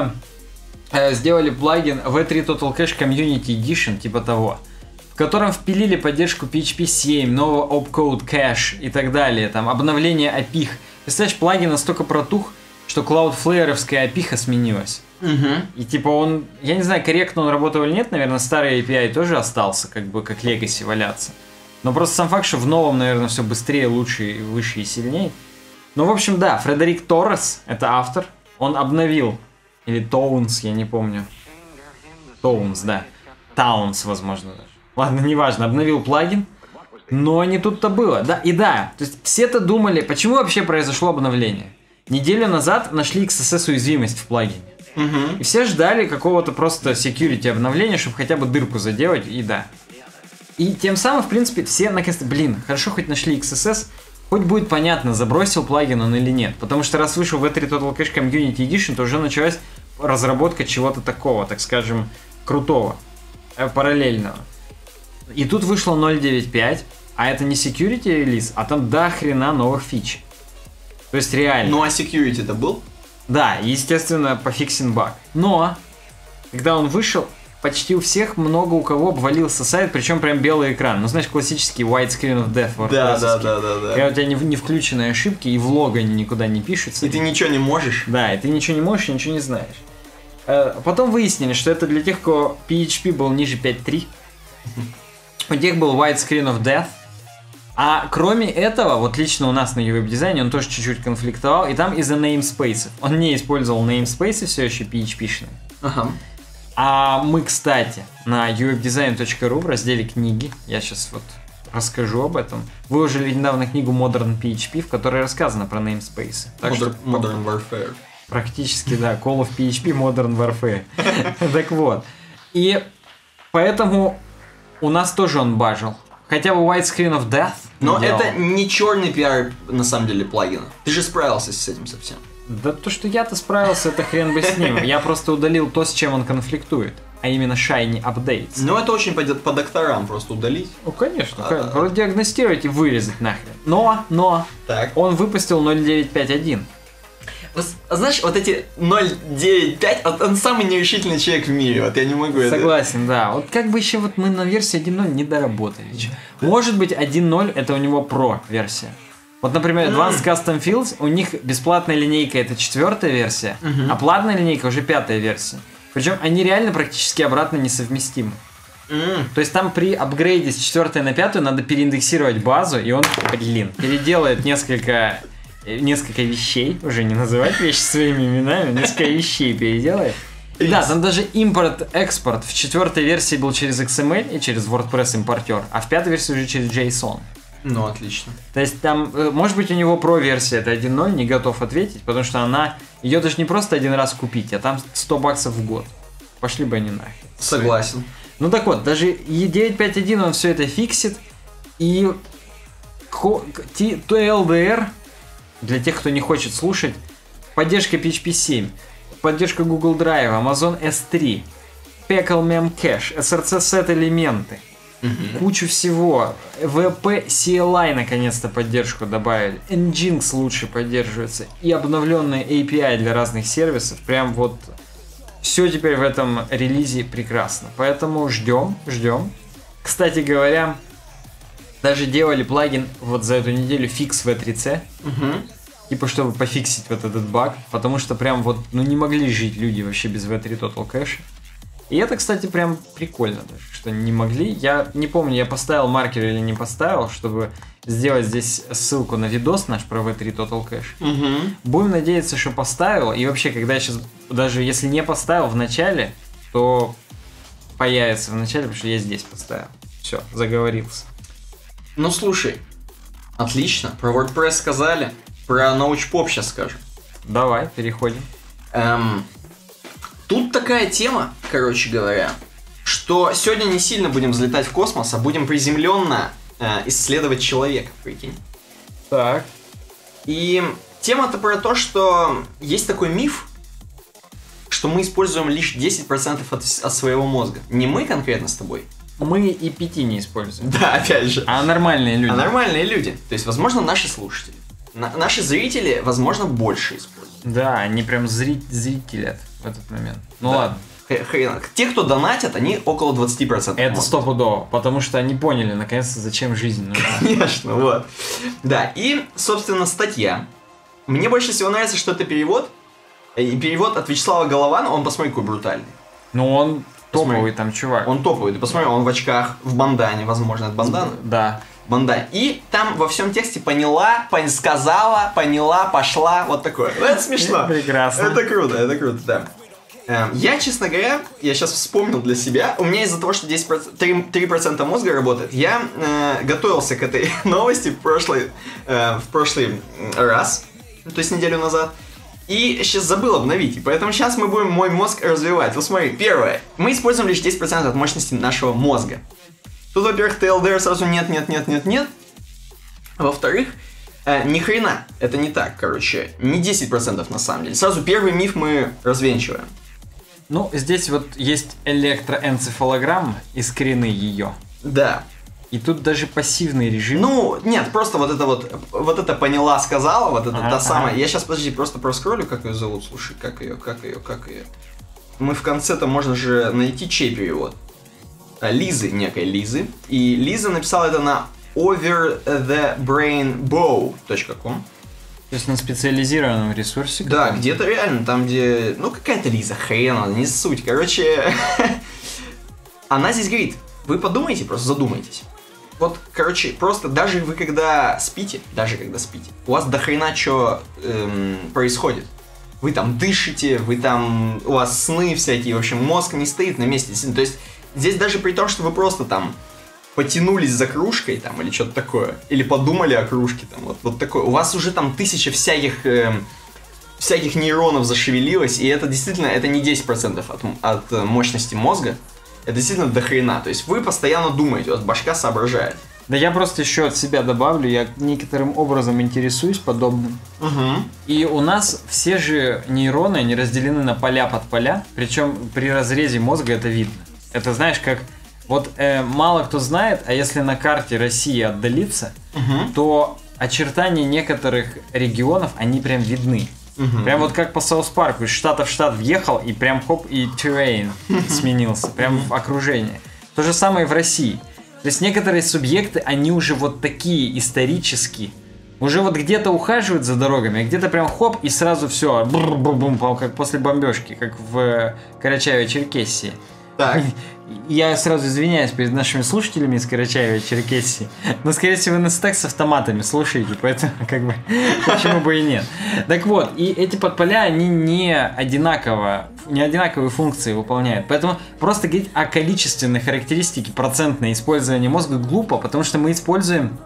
сделали плагин V3 Total Cache Community Edition, типа того, в котором впилили поддержку PHP 7, нового opcode cache и так далее, там обновление API. Представляешь, плагин настолько протух, что Cloudflare-овская API сменилась. И типа я не знаю, корректно он работал или нет, наверное, старый API тоже остался, как Legacy валяться. Но просто сам факт, что в новом, наверное, все быстрее, лучше, выше и сильнее. Ну, в общем, да, Фредерик Торрес, это автор, он обновил, или Тоунс, я не помню. Тоунс, да. Таунс, возможно, даже. Ладно, неважно, обновил плагин, но не тут-то было. Да, то есть все-то думали, почему вообще произошло обновление. Неделю назад нашли XSS-уязвимость в плагине. И все ждали какого-то просто security обновления, чтобы хотя бы дырку заделать, и да. И тем самым, в принципе, все наконец-то, хорошо, хоть нашли XSS, хоть будет понятно, забросил плагин он или нет. Потому что раз вышел V3 Total Cache Community Edition, то уже началась разработка чего-то такого, так скажем, крутого, параллельного. И тут вышло 0.9.5, а это не security релиз, а там до хрена новых фич. То есть реально. Ну а security-то был? Да, естественно, пофиксен баг. Но, когда он вышел, почти у всех много у кого обвалился сайт, причем прям белый экран. Ну, знаешь, классический white screen of death. Да. Когда у тебя не включенные ошибки, и в лого они никуда не пишутся. И ты ничего не можешь. Да, и ты ничего не можешь, ничего не знаешь. Потом выяснили, что это для тех, у кого PHP был ниже 5.3. У тех был white screen of death. А кроме этого, вот лично у нас на UWeb-дизайне он тоже чуть-чуть конфликтовал, и там из-за namespace. Он не использовал namespace все еще PHP-шные. Ага. А мы, кстати, на uwebdesign.ru в разделе книги, я сейчас вот расскажу об этом, выложили недавно книгу Modern PHP, в которой рассказано про namespace. Modern Warfare. Практически, да, Call of PHP Modern Warfare. Так вот. И поэтому у нас тоже он бажил. Хотя бы White Screen of Death. Но это не черный пиар, на самом деле, плагина. Ты же справился с этим совсем. Да то, что я-то справился, это хрен бы с ним. Я просто удалил то, с чем он конфликтует. А именно Shiny Updates. Ну это очень по докторам просто удалить. Ну конечно, продиагностировать и вырезать нахрен. Но так. Он выпустил 0.951. Знаешь, вот эти 0.9.5, вот он самый нерешительный человек в мире, вот я не могу Согласен, да. Вот как бы еще вот мы на версии 1.0 не доработали. Может быть 1.0 это у него Pro версия. Вот, например, Advanced Custom Fields, у них бесплатная линейка это 4-я версия, а платная линейка уже 5-я версия. Причем они реально практически обратно несовместимы. То есть там при апгрейде с 4 на 5 надо переиндексировать базу, и он, переделает несколько вещей, уже не называть вещи своими именами, несколько вещей переделает. И да, там даже импорт-экспорт в 4-й версии был через XML и через WordPress импортер, а в 5-й версии уже через JSON. Ну, отлично. То есть там, может быть, у него Pro-версия это 1.0, не готов ответить, потому что ее даже не просто один раз купить, а там $100 в год. Пошли бы они нахер. Согласен. Ну так вот, даже E951 он все это фиксит, и TLDR, для тех, кто не хочет слушать, поддержка PHP 7, поддержка Google Drive, Amazon S3, Pickle Memcache, SRC Set элементы, кучу всего, WP CLI наконец-то поддержку добавили, Nginx лучше поддерживается, и обновленные API для разных сервисов, прям вот все теперь в этом релизе прекрасно, поэтому ждем. Кстати говоря, даже делали плагин вот за эту неделю фикс V3C, типа чтобы пофиксить вот этот баг, потому что прям вот, не могли жить люди вообще без V3 Total Cache. И это, кстати, прям прикольно даже, что не могли. Я не помню, я поставил маркер или не поставил, чтобы сделать здесь ссылку на видос наш про V3 Total Cache. Будем надеяться, что поставил, и вообще, когда я сейчас, даже если не поставил в начале, то появится в начале, потому что я здесь поставил. Все, заговорился. Ну слушай, отлично, про WordPress сказали, про научпоп сейчас скажем. Давай, переходим. Тут такая тема, короче говоря, что сегодня не сильно будем взлетать в космос, а будем приземленно исследовать человека, прикинь. Так. И тема-то про то, что есть такой миф, что мы используем лишь 10% от своего мозга. Не мы конкретно с тобой. Мы и 5 не используем. Да, опять же. А нормальные люди. А нормальные люди. То есть, возможно, наши слушатели. Наши зрители, возможно, больше используют. Да, они прям зрителят в этот момент. Ну да. Ладно. Те, кто донатят, они около 20%. Это стопудово, потому что они поняли, наконец-то, зачем жизнь нужна. Конечно, вот. Да, и, собственно, статья. Мне больше всего нравится, что это перевод. И перевод от Вячеслава Голована, он, посмотри, какой брутальный. Ну, он топовый там чувак. Он топовый, ты посмотри, он в очках, в бандане, возможно, это бандана? Да. Бандане. И там во всем тексте поняла, сказала, поняла, пошла, вот такое. Это смешно. Прекрасно. Это круто, да. Я, честно говоря, я сейчас вспомнил для себя, у меня из-за того, что 3% мозга работает, я готовился к этой новости в прошлый раз, то есть неделю назад, и сейчас забыл обновить, и поэтому сейчас мы будем мой мозг развивать. Вот смотри, первое, мы используем лишь 10% от мощности нашего мозга. Тут, во-первых, TLDR сразу нет. Во-вторых, ни хрена, это не так, короче, не 10% на самом деле. Сразу первый миф мы развенчиваем. Ну, здесь вот есть электроэнцефалограмма и скрины ее. Да. И тут даже пассивный режим. Ну, нет, просто вот это поняла, сказала, вот это та самая. Я сейчас, подожди, просто проскроллю, как ее зовут, слушай, как ее. мы в конце-то можно же найти чей перевод. Лизы, некой Лизы. И Лиза написала это на overthebrainbow.com. То есть на специализированном ресурсе? Да, где-то реально, там где... Ну, какая-то Лиза, хрен, не суть. Короче, она здесь говорит, вы подумайте, просто задумайтесь. Вот, короче, просто даже вы когда спите, у вас дохрена что происходит. Вы там дышите, у вас сны всякие, в общем, мозг не стоит на месте. То есть здесь даже при том, что вы просто там потянулись за кружкой там или что-то такое, или подумали о кружке там, вот такое, у вас уже там тысяча всяких нейронов зашевелилось, и это действительно, это не 10% от мощности мозга, это действительно дохрена, то есть вы постоянно думаете, у вас башка соображает. Да я просто еще от себя добавлю, я некоторым образом интересуюсь подобным. И у нас все же нейроны, они разделены на поля под поля, причем при разрезе мозга это видно. Это знаешь, как вот мало кто знает, а если на карте России отдалиться, то очертания некоторых регионов, они прям видны. Прям вот как по Саус Парку, из штата в штат въехал, и прям хоп, и terrain сменился, прям в окружении. То же самое и в России. То есть некоторые субъекты, они уже вот такие исторические, уже вот где-то ухаживают за дорогами, а где-то прям хоп, и сразу все, бум, как после бомбежки, как в Карачаево-Черкесии. Так. Я сразу извиняюсь перед нашими слушателями из Карачаева-Черкесии, но, скорее всего, вы нас так с автоматами слушаете, поэтому, как бы, почему бы и нет. Так вот, и эти подполя, они не одинаковые функции выполняют, поэтому просто говорить о количественной характеристике процентное использование мозга глупо, потому что мы используем,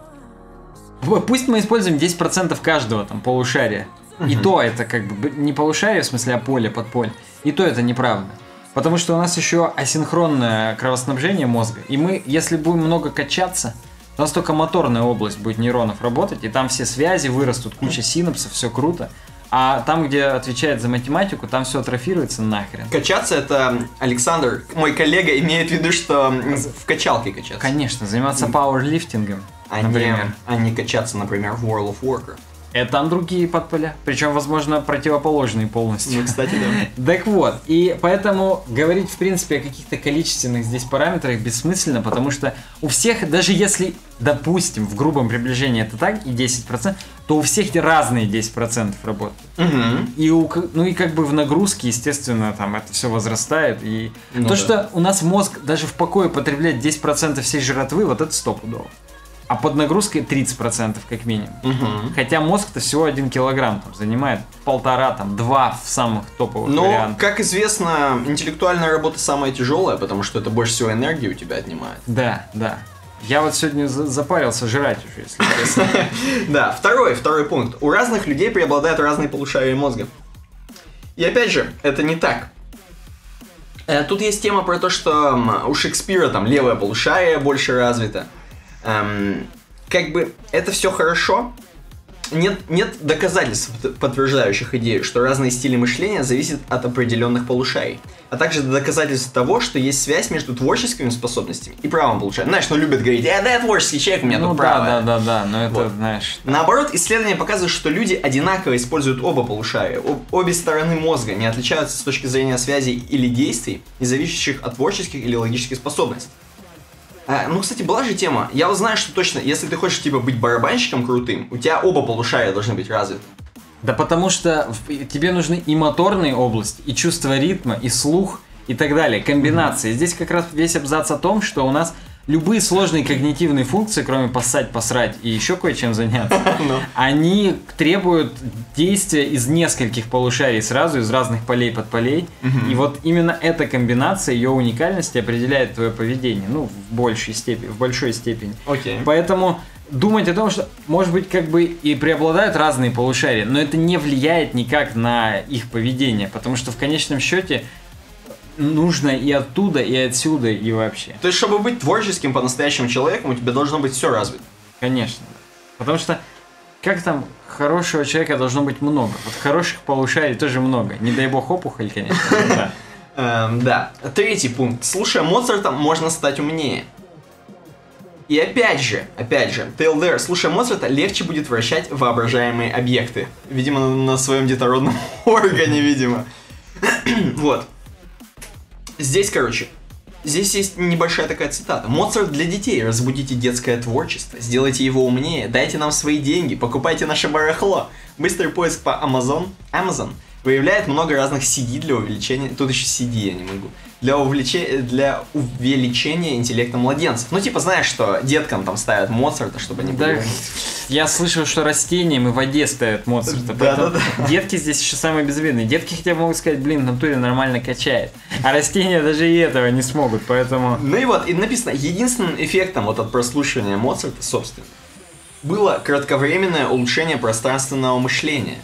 пусть мы используем 10% каждого там полушария, и то это как бы не полушарие, в смысле, а поле, подполе, и то это неправда. Потому что у нас еще асинхронное кровоснабжение мозга. И мы, если будем много качаться, то у нас только моторная область будет нейронов работать. И там все связи вырастут, куча синапсов, все круто. А там, где отвечает за математику, там все атрофируется нахрен. Качаться это, Александр, мой коллега, имеет в виду, что в качалке качаться. Конечно, заниматься пауэрлифтингом, например. А не качаться, например, в World of Warcraft. Это там другие подполя, причем, возможно, противоположные полностью. Ну, кстати, да. Так вот, и поэтому говорить, в принципе, о каких-то количественных здесь параметрах бессмысленно, потому что у всех, даже если, допустим, в грубом приближении это так, и 10%, то у всех разные 10% работают. И ну и как бы в нагрузке, естественно, там это все возрастает. И то, что у нас мозг даже в покое потребляет 10% всей жратвы, вот это стопудово. А под нагрузкой 30% как минимум. Хотя мозг-то всего 1 килограмм там, занимает 1,5, там, 2 в самых топовых вариантах. Но, как известно, интеллектуальная работа самая тяжелая, потому что это больше всего энергии у тебя отнимает. Да. Я вот сегодня запарился жрать уже, если честно. Да, второй пункт. У разных людей преобладают разные полушария мозга. И опять же, это не так. Тут есть тема про то, что у Шекспира там левое полушарие больше развито. Как бы это все хорошо. Нет доказательств, подтверждающих идею, что разные стили мышления зависят от определенных полушарий. А также доказательств того, что есть связь между творческими способностями и правым полушарием. Знаешь, любят говорить, да, я творческий человек, у меня тут правое. Да, но это, вот. Знаешь... Наоборот, исследования показывают, что люди одинаково используют оба полушария. Обе стороны мозга не отличаются с точки зрения связей или действий, не зависящих от творческих или логических способностей. Ну, кстати, была же тема. Я вот знаю, что точно, если ты хочешь, типа, быть барабанщиком крутым, у тебя оба полушария должны быть развиты. Да потому что тебе нужны и моторные области, и чувство ритма, и слух, и так далее, комбинации. Здесь как раз весь абзац о том, что у нас любые сложные когнитивные функции, кроме поссать, посрать и еще кое-чем заняться, они требуют действия из нескольких полушарий сразу, из разных полей подполей. И вот именно эта комбинация, ее уникальность определяет твое поведение, ну, в большой степени. Поэтому думать о том, что, может быть, как бы и преобладают разные полушария, но это не влияет никак на их поведение, потому что в конечном счете нужно и оттуда, и отсюда, и вообще. То есть, чтобы быть творческим по-настоящему человеком, у тебя должно быть все развито. Конечно. Потому что, как там, хорошего человека должно быть много. Вот хороших полушарий тоже много. Не дай бог опухоль, конечно. Да. Третий пункт. Слушая Моцарта, можно стать умнее. И опять же, Тейлдер, слушая Моцарта, легче будет вращать воображаемые объекты. Видимо, на своем детородном органе, видимо. Вот. Здесь, короче, здесь есть небольшая такая цитата. Моцарт для детей. Разбудите детское творчество, сделайте его умнее, дайте нам свои деньги, покупайте наше барахло. Быстрый поиск по Amazon выявляет много разных CD для увеличения... Тут еще CD я не могу. Для увеличения интеллекта младенцев. Ну, типа, знаешь, что деткам там ставят Моцарта, чтобы они были... Да, я слышал, что растениям и в воде ставят Моцарта. Да. Детки здесь еще самые безобидные. Детки хотя бы могут сказать, блин, в натуре нормально качает. А растения даже и этого не смогут, поэтому... Ну и вот, и написано, единственным эффектом вот от прослушивания Моцарта, собственно, было кратковременное улучшение пространственного мышления,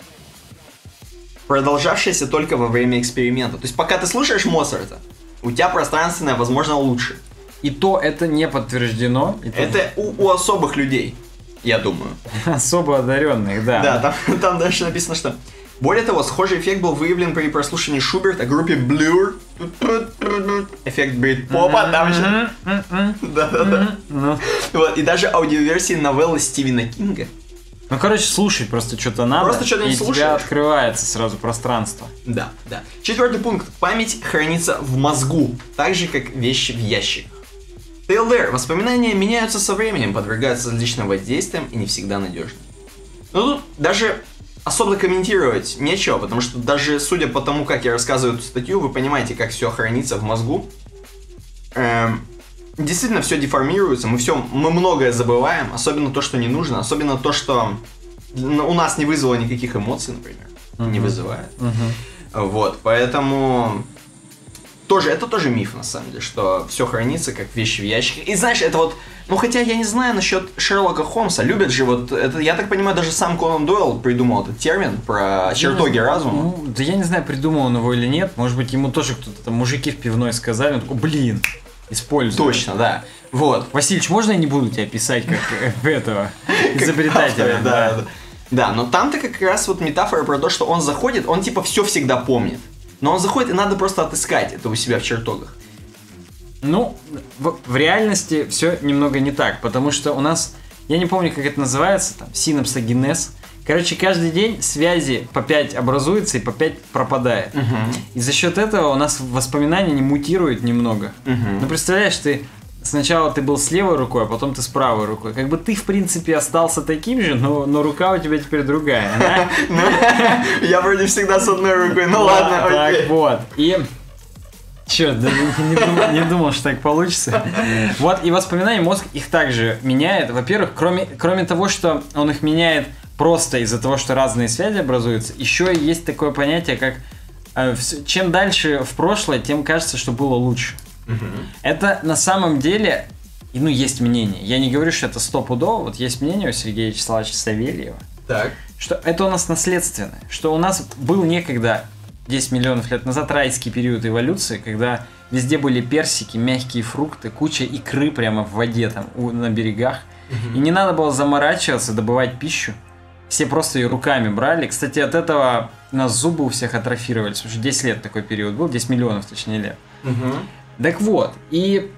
продолжавшееся только во время эксперимента. То есть пока ты слушаешь Моцарта, у тебя пространственное, возможно, лучше. И то это не подтверждено. Это у особых людей, я думаю. Особо одаренных, да. Да, там дальше написано, что... Более того, схожий эффект был выявлен при прослушивании Шуберта группе Blur. Эффект брит-попа там же. Да. Вот, и даже аудиоверсии новеллы Стивена Кинга. Ну, короче, слушать просто что-то надо. Просто что-то не и слушаешь. у тебя открывается сразу пространство. Да. 4-й пункт. Память хранится в мозгу, так же, как вещи в ящиках. ТЛДР. Воспоминания меняются со временем, подвергаются различным воздействиям и не всегда надежны. Ну, тут даже особо комментировать нечего, потому что даже судя по тому, как я рассказываю эту статью, вы понимаете, как все хранится в мозгу. Действительно, все деформируется, мы многое забываем, особенно то, что не нужно, особенно то, что у нас не вызвало никаких эмоций, например, не вызывает. Вот, поэтому это тоже миф, на самом деле, что все хранится как вещи в ящиках. И знаешь, это вот, ну хотя я не знаю насчет Шерлока Холмса, любят же вот, это, я так понимаю, даже сам Конан Дойл придумал этот термин про чертоги разума. Ну, да я не знаю, придумал он его или нет, может быть, ему тоже кто-то там, мужики в пивной сказали, он такой, блин, использую. Точно, да. Вот. Васильич, можно я не буду тебя писать как этого изобретателя? Да, но там-то как раз вот метафора про то, что он заходит, он типа все всегда помнит. Но он заходит, и надо просто отыскать это у себя в чертогах. Ну, в реальности все немного не так, потому что у нас, я не помню, как это называется, там, синапсогенез. Короче, каждый день связи по 5 образуется и по 5 пропадает. И за счет этого у нас воспоминания не мутируют немного. Ну, представляешь, сначала ты был с левой рукой, а потом ты с правой рукой. Как бы ты, в принципе, остался таким же, но рука у тебя теперь другая. Я вроде всегда с одной рукой, ну ладно, окей. Так вот, и... Черт, да не думал, что так получится. Вот, и воспоминания мозг их также меняет. Во-первых, кроме того, что он их меняет просто из-за того, что разные связи образуются, еще есть такое понятие, как чем дальше в прошлое, тем кажется, что было лучше. Это на самом деле, ну, есть мнение. Я не говорю, что это стопудово. Вот есть мнение у Сергея Вячеславовича Савельева, что это у нас наследственное. Что у нас был некогда, 10 миллионов лет назад, райский период эволюции, когда везде были персики, мягкие фрукты, куча икры прямо в воде там на берегах. И не надо было заморачиваться, добывать пищу. Все просто ее руками брали. Кстати, от этого у нас зубы у всех атрофировались. Уже 10 лет такой период был, 10 миллионов точнее лет. Так вот, и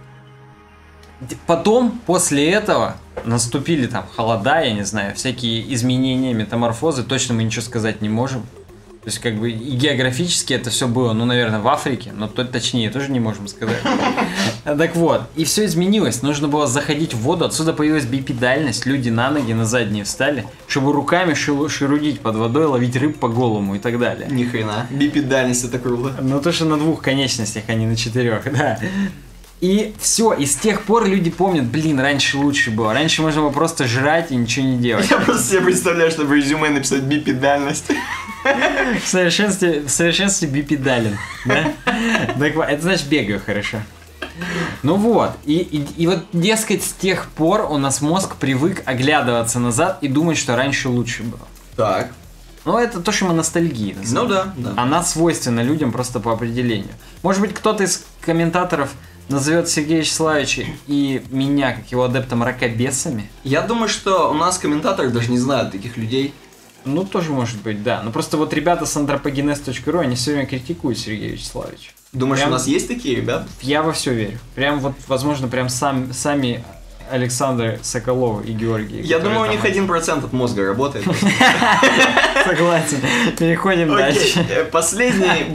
потом, после этого, наступили там холода, я не знаю, всякие изменения, метаморфозы, точно мы ничего сказать не можем. То есть, как бы, и географически это все было, ну, наверное, в Африке, но точнее тоже не можем сказать. Так вот, и все изменилось, нужно было заходить в воду, отсюда появилась бипедальность, люди на ноги, на задние встали, чтобы руками шерудить под водой, ловить рыб по голому и так далее. Ни хрена, бипедальность это круто. Ну, то, что на 2 конечностях, а не на 4, да. И все, и с тех пор люди помнят, блин, раньше лучше было. Раньше можно было просто жрать и ничего не делать. Я просто себе представляю, чтобы в резюме написать бипедальность. В совершенстве бипедален. Да? Так вот, это значит бегаю хорошо. Ну вот, и вот, дескать, с тех пор у нас мозг привык оглядываться назад и думать, что раньше лучше было. Так. Ну, это то, что мы ностальгии. Ну да. Она свойственна людям просто по определению. Может быть, кто-то из комментаторов назовет Сергея Вячеславовича и меня, как его адептом, мракобесами. Я думаю, что у нас комментаторы даже не знают таких людей. Ну, тоже может быть, да. Но просто вот ребята с anthropogenes.ru, они все время критикуют Сергея Вячеславовича. Думаешь, у нас есть такие ребята? Я во все верю. Прям вот, возможно, прям сами Александр Соколов и Георгий. Я думаю, у них 1% от мозга работает. Согласен. Переходим дальше. Последний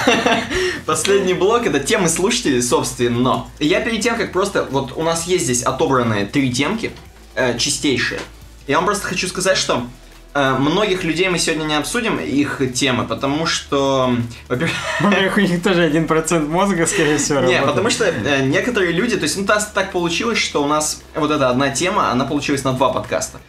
блок это темы слушателей, собственно. Я перед тем, как просто... Вот у нас есть здесь отобранные 3 темки, чистейшие. Я вам просто хочу сказать, что многих людей мы сегодня не обсудим, их темы, потому что... Во-первых, у них тоже 1% мозга, скорее всего, работает. Не, потому что некоторые люди... То есть, так получилось, что у нас вот эта одна тема, она получилась на 2 подкаста.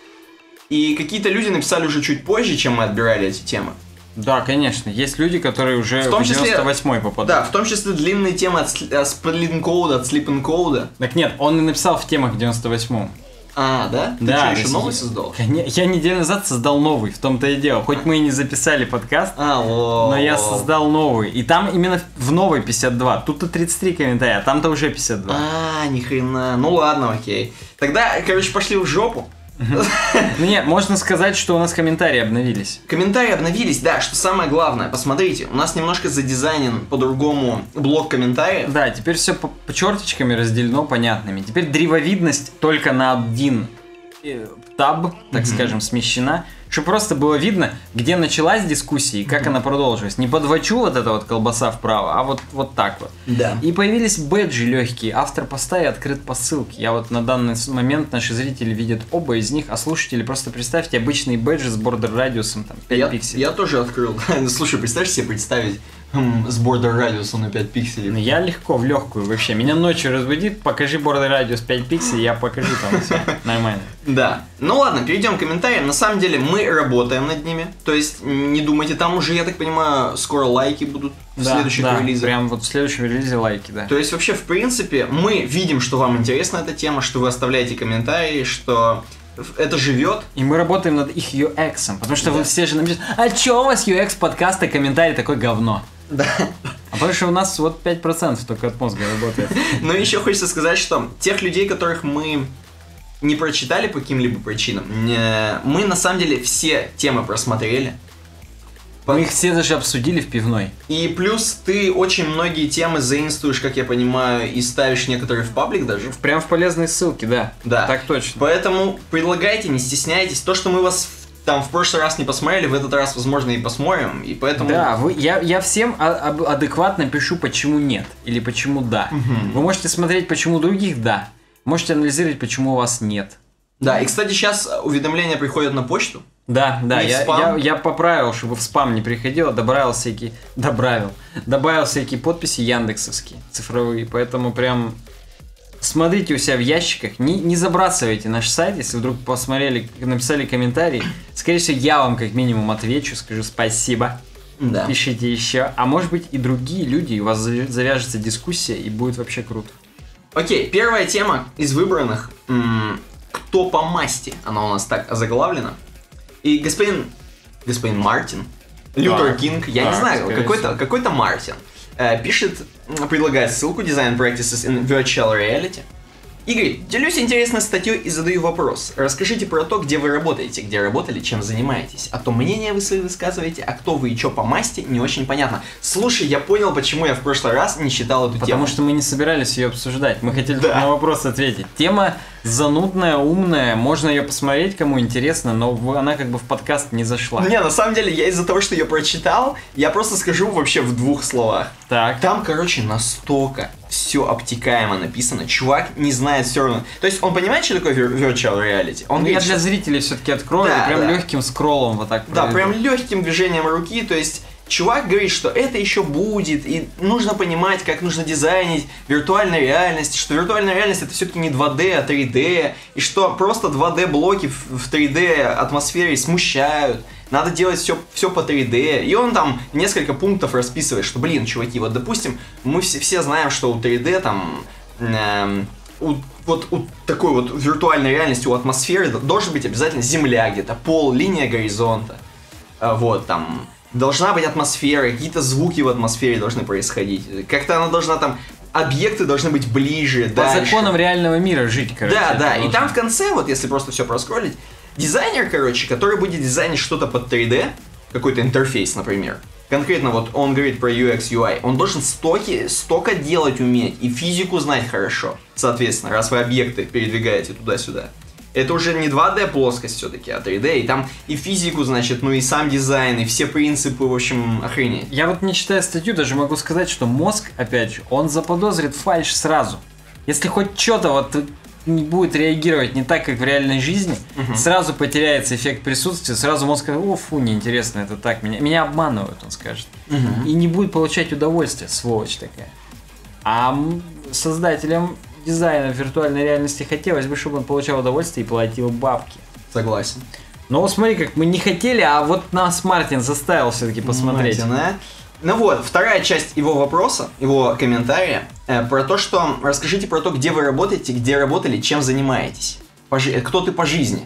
И какие-то люди написали уже чуть позже, чем мы отбирали эти темы. Да, конечно. Есть люди, которые уже в 98-й попадают. Да, в том числе длинные темы от Splitting-кода, от Sleep-and-кода. Так нет, он и написал в темах в 98-м. А, да? Ты да, что, еще новый создал? Я неделю назад создал новый, в том-то и дело. Хоть мы и не записали подкаст, но я создал новый. И там именно в новой 52. Тут-то 33 комментария, а там-то уже 52. Ни хрена. Ну ладно, окей. Тогда, короче, пошли в жопу. Ну нет, можно сказать, что у нас комментарии обновились. Комментарии обновились, да, что самое главное. Посмотрите, у нас немножко задизайнен по-другому блок комментариев. Да, теперь все по черточками разделено понятными. Теперь древовидность только на один таб, так скажем, смещена, чтобы просто было видно, где началась дискуссия и как она продолжилась. Не подвочу вот эта вот колбаса вправо, а вот так вот. Да. И появились бэджи легкие. Автор поста и открыт по ссылке. Я вот на данный момент наши зрители видят оба из них, а слушатели просто представьте обычные бэджи с бордер радиусом там 5 пикселей. Я тоже открыл. Слушай, представь себе представить с бордер радиусом на 5 пикселей. Ну, я легко, в легкую вообще. Меня ночью разбудит, покажи бордер радиус 5 пикселей, я покажу там все. Нормально. Да. Ну ладно, перейдем к комментариям. На самом деле мы работаем над ними. То есть не думайте, там уже, я так понимаю, скоро лайки будут в следующих релизах. Прям вот в следующем релизе лайки, да. То есть вообще, в принципе, мы видим, что вам интересна эта тема, что вы оставляете комментарии, что это живет. И мы работаем над их UX, потому что вы все же напишите, а чё у вас UX подкаста, комментарий такой говно? Да. А потому что у нас вот 5% только от мозга работает. Но еще хочется сказать, что тех людей, которых мы не прочитали по каким-либо причинам, мы на самом деле все темы просмотрели. Мы их все даже обсудили в пивной. И плюс ты очень многие темы заимствуешь, как я понимаю, и ставишь некоторые в паблик даже. Прям в полезные ссылки, да. Да. Так точно. Поэтому предлагайте, не стесняйтесь. То, что мы вас там в прошлый раз не посмотрели, в этот раз, возможно, и посмотрим. И поэтому... Да, я всем адекватно пишу, почему нет. Или почему да. Вы можете смотреть, почему других да. Можете анализировать, почему у вас нет. Да, и, кстати, сейчас уведомления приходят на почту. Да, я поправил, чтобы в спам не приходило, добавил всякие подписи яндексовские, цифровые, поэтому прям смотрите у себя в ящиках, не забрасывайте наш сайт, если вдруг посмотрели, написали комментарий, скорее всего я вам как минимум отвечу, скажу спасибо, да. Пишите еще, а может быть и другие люди, у вас завяжется дискуссия и будет вообще круто. Окей, первая тема из выбранных, кто по масти, она у нас так озаглавлена. И господин Мартин, Лютер Кинг, я не знаю, какой-то Мартин, предлагает ссылку Design Practices in Virtual Reality. И говорит, делюсь интересной статьей и задаю вопрос. Расскажите про то, где вы работаете, где работали, чем занимаетесь. А то мнение вы свои высказываете, а кто вы и чё по масти, не очень понятно. Слушай, я понял, почему я в прошлый раз не читал эту тему. Потому что мы не собирались ее обсуждать, мы хотели на вопрос ответить. Тема занудная, умная, можно ее посмотреть, кому интересно, но она как бы в подкаст не зашла. Не, на самом деле, я из-за того, что я прочитал, я просто скажу вообще в 2 словах. Так. Там, короче, настолько все обтекаемо написано, чувак не знает все равно. То есть он понимает, что такое virtual reality? Он говорит, я для зрителей все-таки открою, да, прям легким скроллом вот так. Да, прям легким движением руки, то есть чувак говорит, что это еще будет, и нужно понимать, как нужно дизайнить виртуальную реальность, что виртуальная реальность это все-таки не 2D, а 3D, и что просто 2D блоки в 3D атмосфере смущают, надо делать все по 3D, и он там несколько пунктов расписывает, что, блин, чуваки, вот допустим, мы все знаем, что у 3D там... у такой вот виртуальной реальности, у атмосферы должен быть обязательно земля где-то, пол, линия горизонта, вот, там... Должна быть атмосфера, какие-то звуки в атмосфере должны происходить. Как-то она должна там... Объекты должны быть ближе, по дальше. Законам реального мира жить, короче. Да. И там в конце, вот если просто все проскроллить, дизайнер, короче, который будет дизайнить что-то под 3D, какой-то интерфейс, например, конкретно вот он говорит про UX, UI, он должен столько делать уметь и физику знать хорошо, соответственно, раз вы объекты передвигаете туда-сюда. Это уже не 2D плоскость все-таки, а 3D, и там и физику, значит, ну и сам дизайн, и все принципы, в общем, охренеть. Я вот не читая статью, даже могу сказать, что мозг, опять же, он заподозрит фальшь сразу. Если хоть что-то вот не будет реагировать не так, как в реальной жизни, сразу потеряется эффект присутствия, сразу мозг скажет: о, фу, неинтересно, это так, меня обманывают, он скажет. И не будет получать удовольствие, сволочь такая. А создателям дизайна в виртуальной реальности хотелось бы, чтобы он получал удовольствие и платил бабки. Согласен. Но вот смотри, как мы не хотели, а вот нас Мартин заставил все-таки посмотреть. Мартин, а? Ну вот, вторая часть его вопроса, его комментария, про то, что расскажите про то, где вы работаете, где работали, чем занимаетесь. Кто ты по жизни.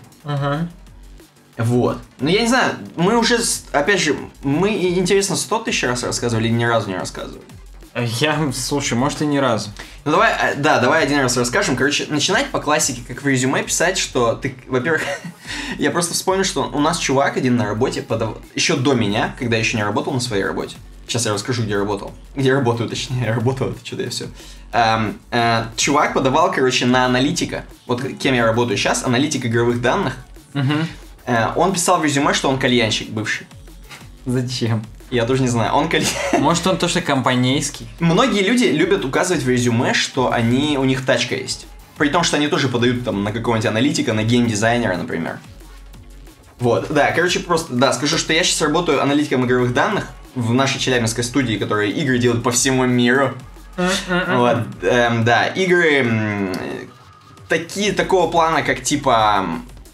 Вот. Ну я не знаю, мы уже, опять же, мы, интересно, 100 тысяч раз рассказывали или ни разу не рассказывали? Слушай, может и ни разу. Ну давай один раз расскажем. Короче, начинать по классике, как в резюме, писать, что ты, во-первых, я просто вспомнил, что у нас чувак один на работе, еще до меня, когда я еще не работал на своей работе. Сейчас я расскажу, где работал. Где работаю, точнее, я работал, это что-то я все. Чувак подавал, короче, на аналитика. Вот кем я работаю сейчас, аналитик игровых данных. Он писал в резюме, что он кальянщик бывший. Зачем? Я тоже не знаю. Может, он тоже компанейский? Многие люди любят указывать в резюме, что у них тачка есть. При том, что они тоже подают там на какого-нибудь аналитика, на геймдизайнера, например. Вот, да, короче, просто, да, скажу, что я сейчас работаю аналитиком игровых данных в нашей челябинской студии, которая игры делает по всему миру. Вот, да, игры такого плана, как типа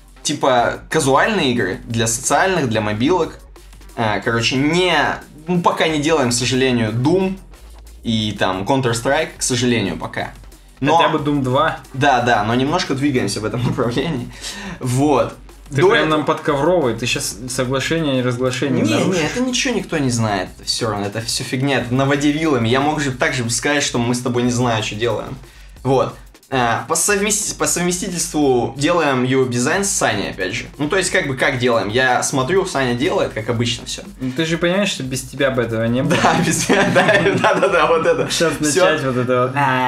казуальные игры для социальных, для мобилок. Короче, пока не делаем, к сожалению, Doom и там Counter-Strike, к сожалению, пока. Хотя бы Doom 2. Да, но немножко двигаемся в этом направлении. Вот. Ты прям нам подковровый, ты сейчас соглашение и разглашение нарушишь? Не, это ничего никто не знает, это все равно, это все фигня, это на воде вилами. Я мог же также сказать, что мы с тобой не знаем, что делаем. Вот. По совместительству делаем UI-дизайн с Саней, опять же. Ну, то есть, как делаем? Я смотрю, Саня делает, как обычно все. Ты же понимаешь, что без тебя бы этого не было? Да, без тебя, да, вот это. Сейчас начать вот это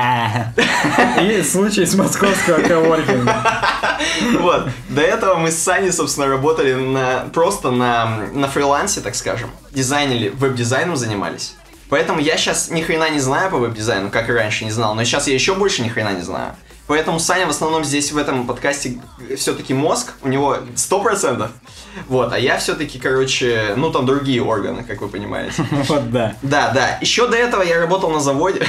вот. И случай с московского коворкинга. Вот. До этого мы с Саней, собственно, работали просто на фрилансе, так скажем. Дизайнили, веб-дизайном занимались. Поэтому я сейчас ни хрена не знаю по веб-дизайну, как и раньше не знал, но сейчас я еще больше ни хрена не знаю. Поэтому Саня в основном здесь в этом подкасте все-таки мозг, у него 100%. Вот, а я все-таки, короче, ну там другие органы, как вы понимаете. Вот да. Да. Еще до этого я работал на заводе.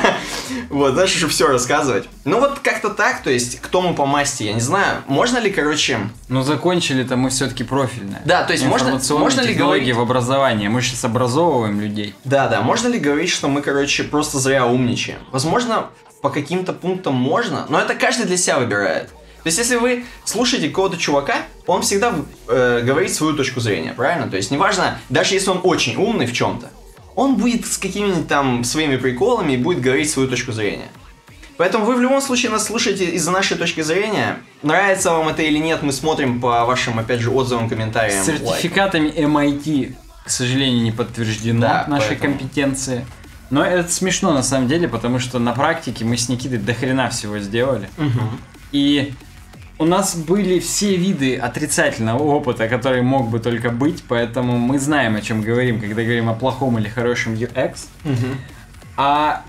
Вот, знаешь, уже все рассказывать. Ну вот как-то так, то есть, кто мы по масти, я не знаю. Можно ли, короче... Ну закончили-то мы все-таки профильное. Да, то есть можно ли говорить... в образовании, мы сейчас образовываем людей. Да, можно ли говорить, что мы, короче, просто зря умничаем? Возможно, по каким-то пунктам можно, но это каждый для себя выбирает. То есть, если вы слушаете какого-то чувака, он всегда говорит свою точку зрения, правильно? То есть, неважно, даже если он очень умный в чем-то, он будет с какими-нибудь там своими приколами и будет говорить свою точку зрения. Поэтому вы в любом случае нас слушаете из-за нашей точки зрения. Нравится вам это или нет, мы смотрим по вашим, опять же, отзывам, комментариям. С сертификатами MIT, к сожалению, не подтверждено нашей компетенции. Но это смешно на самом деле, потому что на практике мы с Никитой до хрена всего сделали. И у нас были все виды отрицательного опыта, который мог бы только быть, поэтому мы знаем, о чем говорим, когда говорим о плохом или хорошем UX. А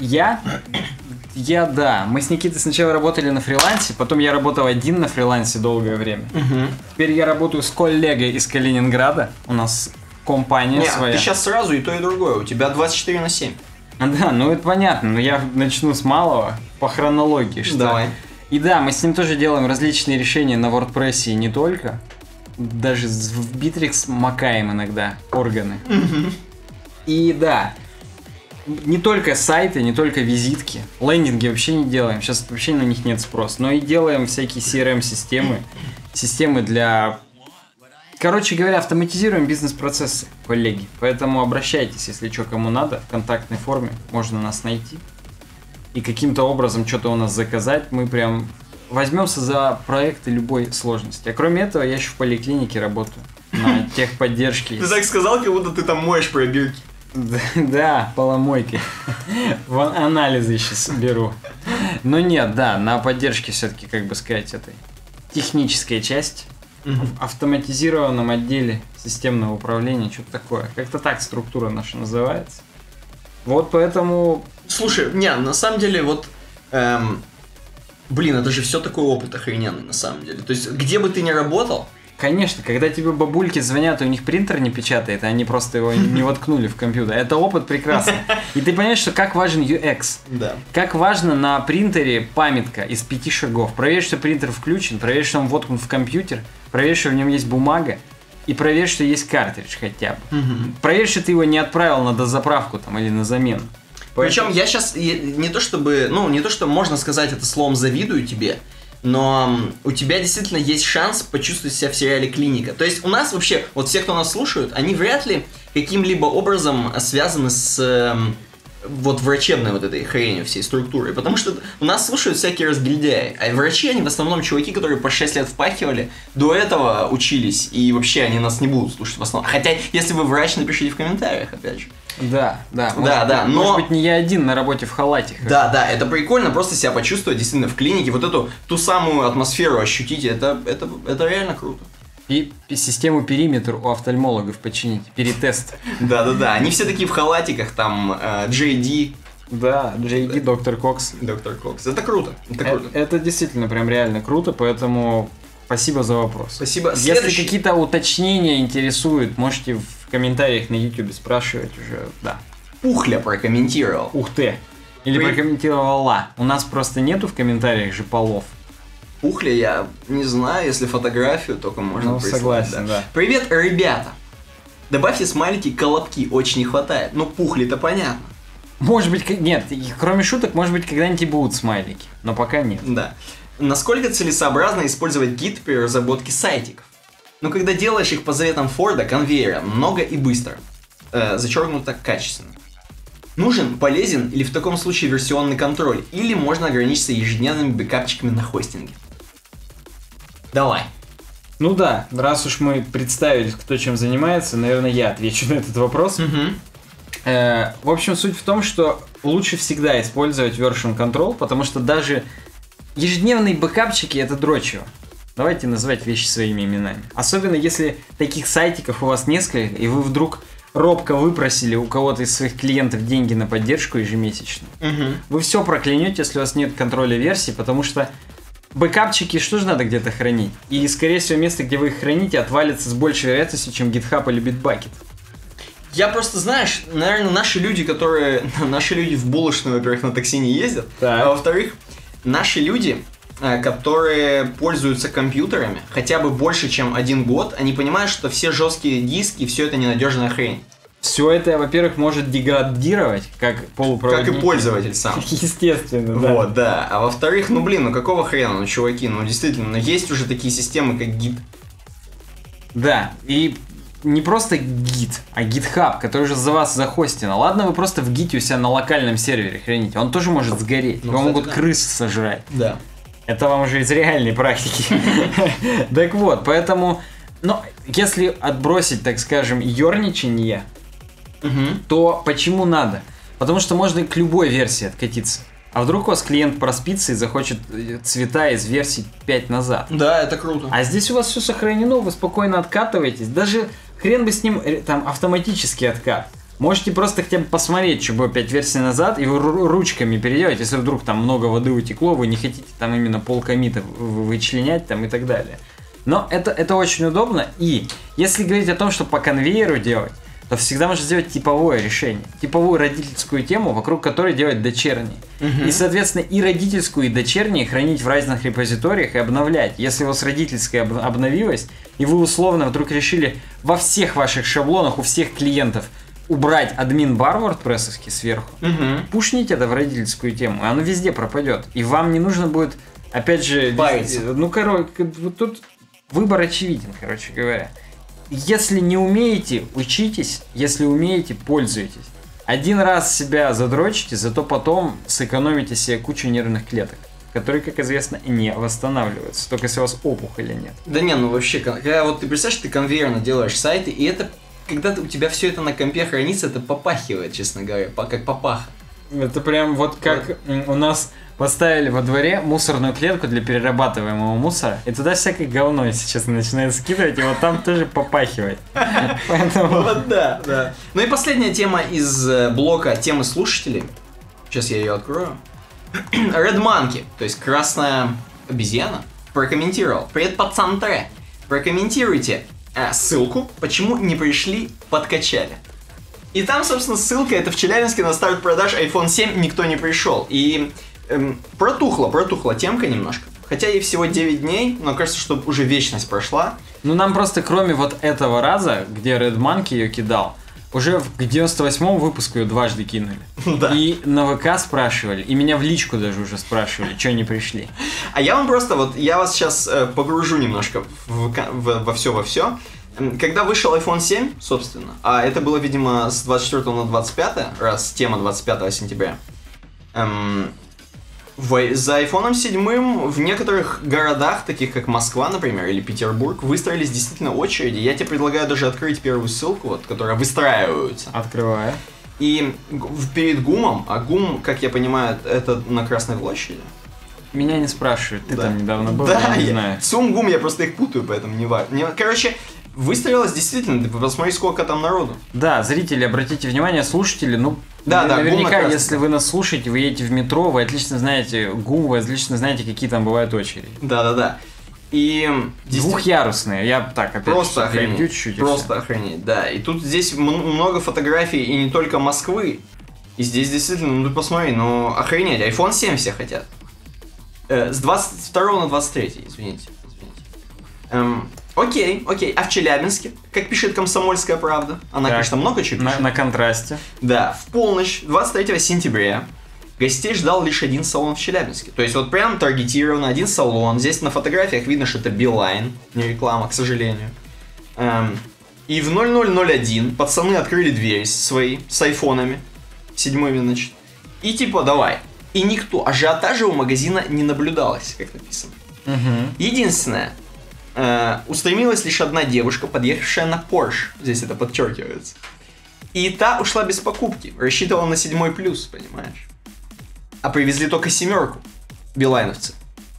да, мы с Никитой сначала работали на фрилансе, потом я работал один на фрилансе долгое время. Теперь я работаю с коллегой из Калининграда, у нас компания своя. Ты сейчас сразу и то, и другое, у тебя 24/7. Да, ну это понятно, но я начну с малого по хронологии. Что... Давай. И да, мы с ним тоже делаем различные решения на WordPress и не только. Даже в Bittrex макаем иногда органы. И да, не только сайты, не только визитки. Лендинги вообще не делаем, сейчас вообще на них нет спроса. Но и делаем всякие CRM-системы, системы для... Короче говоря, автоматизируем бизнес-процессы, коллеги. Поэтому обращайтесь, если что, кому надо, в контактной форме можно нас найти. И каким-то образом что-то у нас заказать, мы прям возьмемся за проекты любой сложности. А кроме этого, я еще в поликлинике работаю на техподдержке. Ты так сказал, как будто ты там моешь пробирки. Да, поломойки. Вон анализы сейчас беру. Но нет, да, на поддержке все-таки, как бы сказать, этой технической части. В автоматизированном отделе системного управления, что-то такое. Как-то так структура наша называется. Вот поэтому... Слушай, не, на самом деле, вот... блин, это же все такой опыт охрененный, на самом деле. То есть, где бы ты ни работал... Конечно, когда тебе бабульки звонят, и у них принтер не печатает, а они просто его не воткнули в компьютер. Это опыт прекрасный. И ты понимаешь, что как важен UX. Да. Как важно на принтере памятка из 5 шагов. Проверь, что принтер включен, проверь, что он воткнут в компьютер, проверь, что в нем есть бумага, и проверь, что есть картридж хотя бы. Проверь, что ты его не отправил на дозаправку там, или на замену. Причем я сейчас не то чтобы, не то что можно сказать это словом завидую тебе, но у тебя действительно есть шанс почувствовать себя в сериале «Клиника». То есть у нас вообще, вот все, кто нас слушают, они вряд ли каким-либо образом связаны с вот врачебной вот этой хренью всей структурой, потому что у нас слушают всякие разгильдяи, а врачи, они в основном чуваки, которые по 6 лет впахивали, до этого учились, и вообще они нас не будут слушать в основном. Хотя, если вы врач, напишите в комментариях, опять же. Да. Но... Может быть, не я один на работе в халате. Да, это прикольно, просто себя почувствовать действительно в клинике, вот эту, ту самую атмосферу ощутить, это реально круто. И систему периметр у офтальмологов починить, перетест. Да, они все такие в халатиках, там, JD. Да, JD, Доктор Кокс. Доктор Кокс, это круто, Это действительно прям реально круто, поэтому спасибо за вопрос. Спасибо. Если какие-то уточнения интересуют, можете в комментариях на YouTube спрашивать уже, да. Пухля прокомментировал. Ух ты. Или прокомментировала. У нас просто нету в комментариях же полов. Пухля, я не знаю, если фотографию только можно прислать. Согласен, да. Привет, ребята. Добавьте смайлики, колобки очень не хватает. Ну, пухли-то понятно. Может быть, нет, кроме шуток, может быть, когда-нибудь и будут смайлики, но пока нет. Да. Насколько целесообразно использовать гид при разработке сайтиков? Ну, когда делаешь их по заветам Форда, конвейера, много и быстро. Зачеркнуто качественно. Нужен, полезен или в таком случае версионный контроль, или можно ограничиться ежедневными бэкапчиками на хостинге. Давай. Ну да, раз уж мы представили, кто чем занимается, наверное, я отвечу на этот вопрос. В общем, суть в том, что лучше всегда использовать version control, потому что даже ежедневные бэкапчики — это дрочево. Давайте называть вещи своими именами. Особенно если таких сайтиков у вас несколько, и вы вдруг робко выпросили у кого-то из своих клиентов деньги на поддержку ежемесячную. Вы все проклянете, если у вас нет контроля версий, потому что бэкапчики что же надо где-то хранить? И, скорее всего, место, где вы их храните, отвалится с большей вероятностью, чем GitHub или Bitbucket. Я просто, знаешь, наверное, наши люди в булочную, во-первых, на такси не ездят, а во-вторых, наши люди, которые пользуются компьютерами хотя бы больше, чем 1 год, они понимают, что все жесткие диски, все это ненадежная хрень. Все это, во-первых, может деградировать, как полупроводник. Как и пользователь сам. Естественно, да. Вот, да. А во-вторых, какого хрена, чуваки, действительно, есть уже такие системы, как Git. Да, и не просто Git, а GitHub, который уже за вас захостен. Ладно, вы просто в Git у себя на локальном сервере храните, он тоже может сгореть, его могут крысы сожрать. Да. Это вам уже из реальной практики. Так вот, поэтому, если отбросить, так скажем, ерничание, то почему надо? Потому что можно к любой версии откатиться. А вдруг у вас клиент проспится и захочет цвета из версии 5 назад? Да, это круто. А здесь у вас все сохранено, вы спокойно откатываетесь. Даже хрен бы с ним там автоматический откат. Можете просто хотя бы посмотреть, что было 5 версий назад, и вы ручками переделать, если вдруг там много воды утекло, вы не хотите там именно полкомита вычленять там и так далее. Но это очень удобно, и если говорить о том, что по конвейеру делать, то всегда можно сделать типовое решение. Типовую родительскую тему, вокруг которой делать дочерние. И, соответственно, и родительскую, и дочерние хранить в разных репозиториях и обновлять. Если у вас родительская обновилась, и вы условно вдруг решили во всех ваших шаблонах у всех клиентов убрать админ-бар WordPress-овский сверху, пушните это в родительскую тему, и оно везде пропадет. И вам не нужно будет, опять же, тут выбор очевиден, короче говоря. Если не умеете, учитесь, если умеете, пользуйтесь. 1 раз себя задрочите, зато потом сэкономите себе кучу нервных клеток, которые, как известно, не восстанавливаются, только если у вас опухоли нет. Да не, вообще, когда вот ты представляешь, ты конвейерно делаешь сайты, и это когда у тебя все это на компе хранится, это попахивает, честно говоря, как папаха. Это прям вот как у нас поставили во дворе мусорную клетку для перерабатываемого мусора, и туда всякое говно, если честно, начинает скидывать, и вот там тоже попахивает. Вот да, да. Ну и последняя тема из блока темы слушателей. Сейчас я ее открою. Red Monkey, то есть красная обезьяна, прокомментировал. Привет, пацантре. Прокомментируйте ссылку, почему не пришли, подкачали. И там, собственно, ссылка, это в Челябинске на старт продаж iPhone 7 никто не пришел. И протухла темка немножко. Хотя ей всего 9 дней, но кажется, что уже вечность прошла. Ну нам просто кроме вот этого раза, где Red Monkey ее кидал, уже к 98-му выпуску ее дважды кинули. Да. И на ВК спрашивали, и меня в личку даже уже спрашивали, что не пришли. А я вам просто, вот я вас сейчас погружу немножко во все. Когда вышел iPhone 7, собственно, а это было, видимо, с 24 на 25, раз тема 25 сентября, за iPhone 7 в некоторых городах, таких как Москва, например, или Петербург, выстроились действительно очереди. Я тебе предлагаю даже открыть первую ссылку, вот, которая выстраивается. Открываю. И перед ГУМом, а ГУМ, как я понимаю, это на Красной площади. Меня не спрашивают, ты Да. там недавно был, Да, я не знаю. ЦУМ, ГУМ, я просто их путаю, поэтому не важно. Короче, выстроилось действительно, ты посмотри, сколько там народу. Да, зрители, обратите внимание, слушатели, Да, наверняка, ГУМ если вы нас слушаете, вы едете в метро, вы отлично знаете ГУМ, вы отлично знаете, какие там бывают очереди. Да. И Двухъярусные, я так опять просто перебью охренеть. чуть-чуть. и Просто всё. охренеть, да. И тут здесь много фотографий, и не только Москвы. И здесь действительно, ну ты посмотри, охренеть, iPhone 7 все хотят. С 22 на 23, извините. Окей. А в Челябинске, как пишет «Комсомольская правда», она, Так, конечно, много чего пишет. на контрасте. Да, в полночь 23 сентября гостей ждал лишь один салон в Челябинске. То есть вот прям таргетированно один салон. Здесь на фотографиях видно, что это Билайн, не реклама, к сожалению. И в 00:01 пацаны открыли дверь свои с айфонами, 7-ми, значит. И типа давай. И никто, ажиотажа у магазина не наблюдалось, как написано. Угу. Единственное, устремилась лишь одна девушка, подъехавшая на Porsche. Здесь это подчеркивается. И та ушла без покупки. Рассчитывала на 7 плюс, понимаешь? А привезли только 7, билайновцы.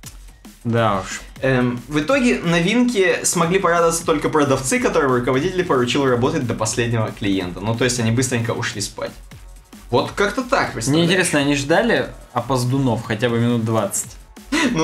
Да уж. В итоге новинки смогли порадоваться только продавцы, которым руководитель поручил работать до последнего клиента. Ну, то есть они быстренько ушли спать. Вот как-то так, Мне представляешь? интересно, они ждали опоздунов хотя бы минут 20? Ну,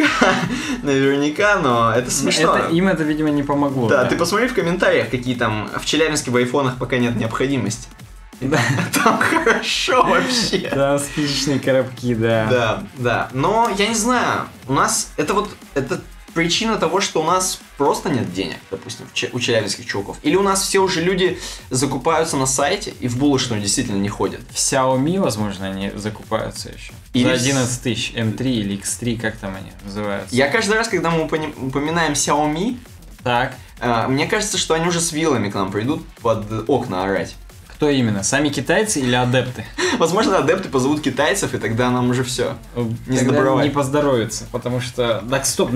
наверняка, но это смешно. Им это, видимо, не помогло. Да, ты посмотри в комментариях, какие там в Челябинске в айфонах пока нет необходимости. Да. Там хорошо вообще. Там спичечные коробки, да. Да. Но я не знаю, у нас это причина того, что у нас просто нет денег, допустим, у челябинских чуваков. Или у нас все уже люди закупаются на сайте и в булочную действительно не ходят. В Xiaomi, возможно, они закупаются еще. Или За 11 тысяч M3 или X3, как там они называются. Я каждый раз, когда мы упоминаем Xiaomi, Так, мне кажется, что они уже с вилами к нам придут под окна орать. кто именно? Сами китайцы или адепты? Возможно, адепты позовут китайцев, и тогда нам уже все. Не Тогда сдобровать. не поздоровится, потому что... Так, стоп,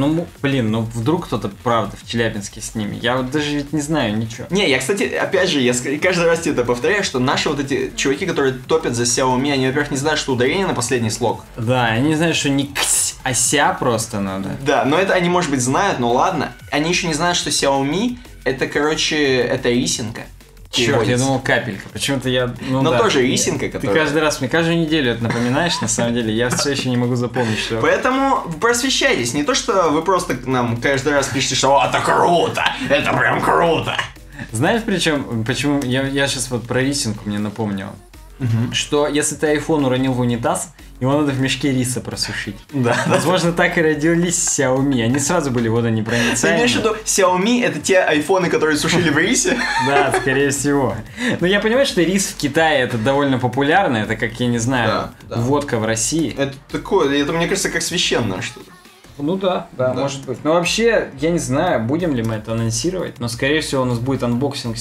вдруг кто-то правда в Челябинске с ними. Я вот даже ведь не знаю ничего. Не, я, кстати, опять же, я каждый раз тебе это повторяю, что наши вот эти чуваки, которые топят за Xiaomi, они, во-первых, не знают, что ударение на последний слог. Да, они не знают, что не ксь, а ся просто надо. Да, но это они, может быть, знают, но ладно. Они еще не знают, что Xiaomi это, это рисинка. Черт, я переводится. думал капелька. Почему-то я... Но да. тоже рисинка, Ты которая... каждый раз, мне каждую неделю это напоминаешь, на самом деле. Я все еще не могу запомнить, что... Поэтому просвещайтесь. Не то, что вы просто нам каждый раз пишете, что «О, это круто! Это прям круто!» Знаешь, почему я сейчас вот про рисинку мне напомнил. Что если ты iPhone уронил в унитаз, его надо в мешке риса просушить. Да. Возможно, так и родились Xiaomi. Они сразу были Ты водонепроницаемые. имеешь в виду, Xiaomi это те айфоны, которые сушили в рисе? Да, скорее всего. Но я понимаю, что рис в Китае это довольно популярно. Это как, я не знаю, Да. водка в России. Это такое, это мне кажется, как священное что-то. Ну да, может быть. Но вообще, я не знаю, будем ли мы это анонсировать. Но скорее всего у нас будет анбоксинг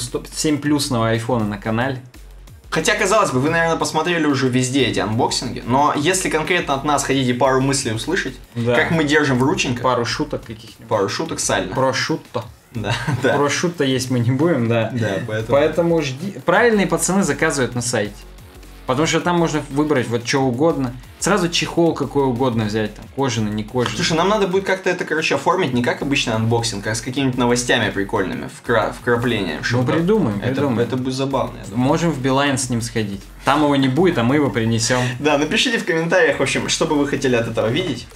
7 плюсного айфона на канале. Хотя, казалось бы, вы, наверное, посмотрели уже везде эти анбоксинги, но если конкретно от нас хотите пару мыслей услышать, Да. как мы держим в рученьках, Пару шуток каких-нибудь. пару шуток сально. Прошутто. Да, да. Про шут-то есть мы не будем, да. Да, Поэтому жди. Правильные пацаны заказывают на сайте. Потому что там можно выбрать вот что угодно. Сразу чехол какой угодно взять, там, кожаный, не кожаный. Слушай, нам надо будет как-то это, оформить не как обычный анбоксинг, а с какими-нибудь новостями прикольными, вкраплением. Ну, придумаем. Это будет забавно, я думаю. Можем в Билайн с ним сходить. Там его не будет, а мы его принесем. Да, напишите в комментариях, в общем, что бы вы хотели от этого видеть.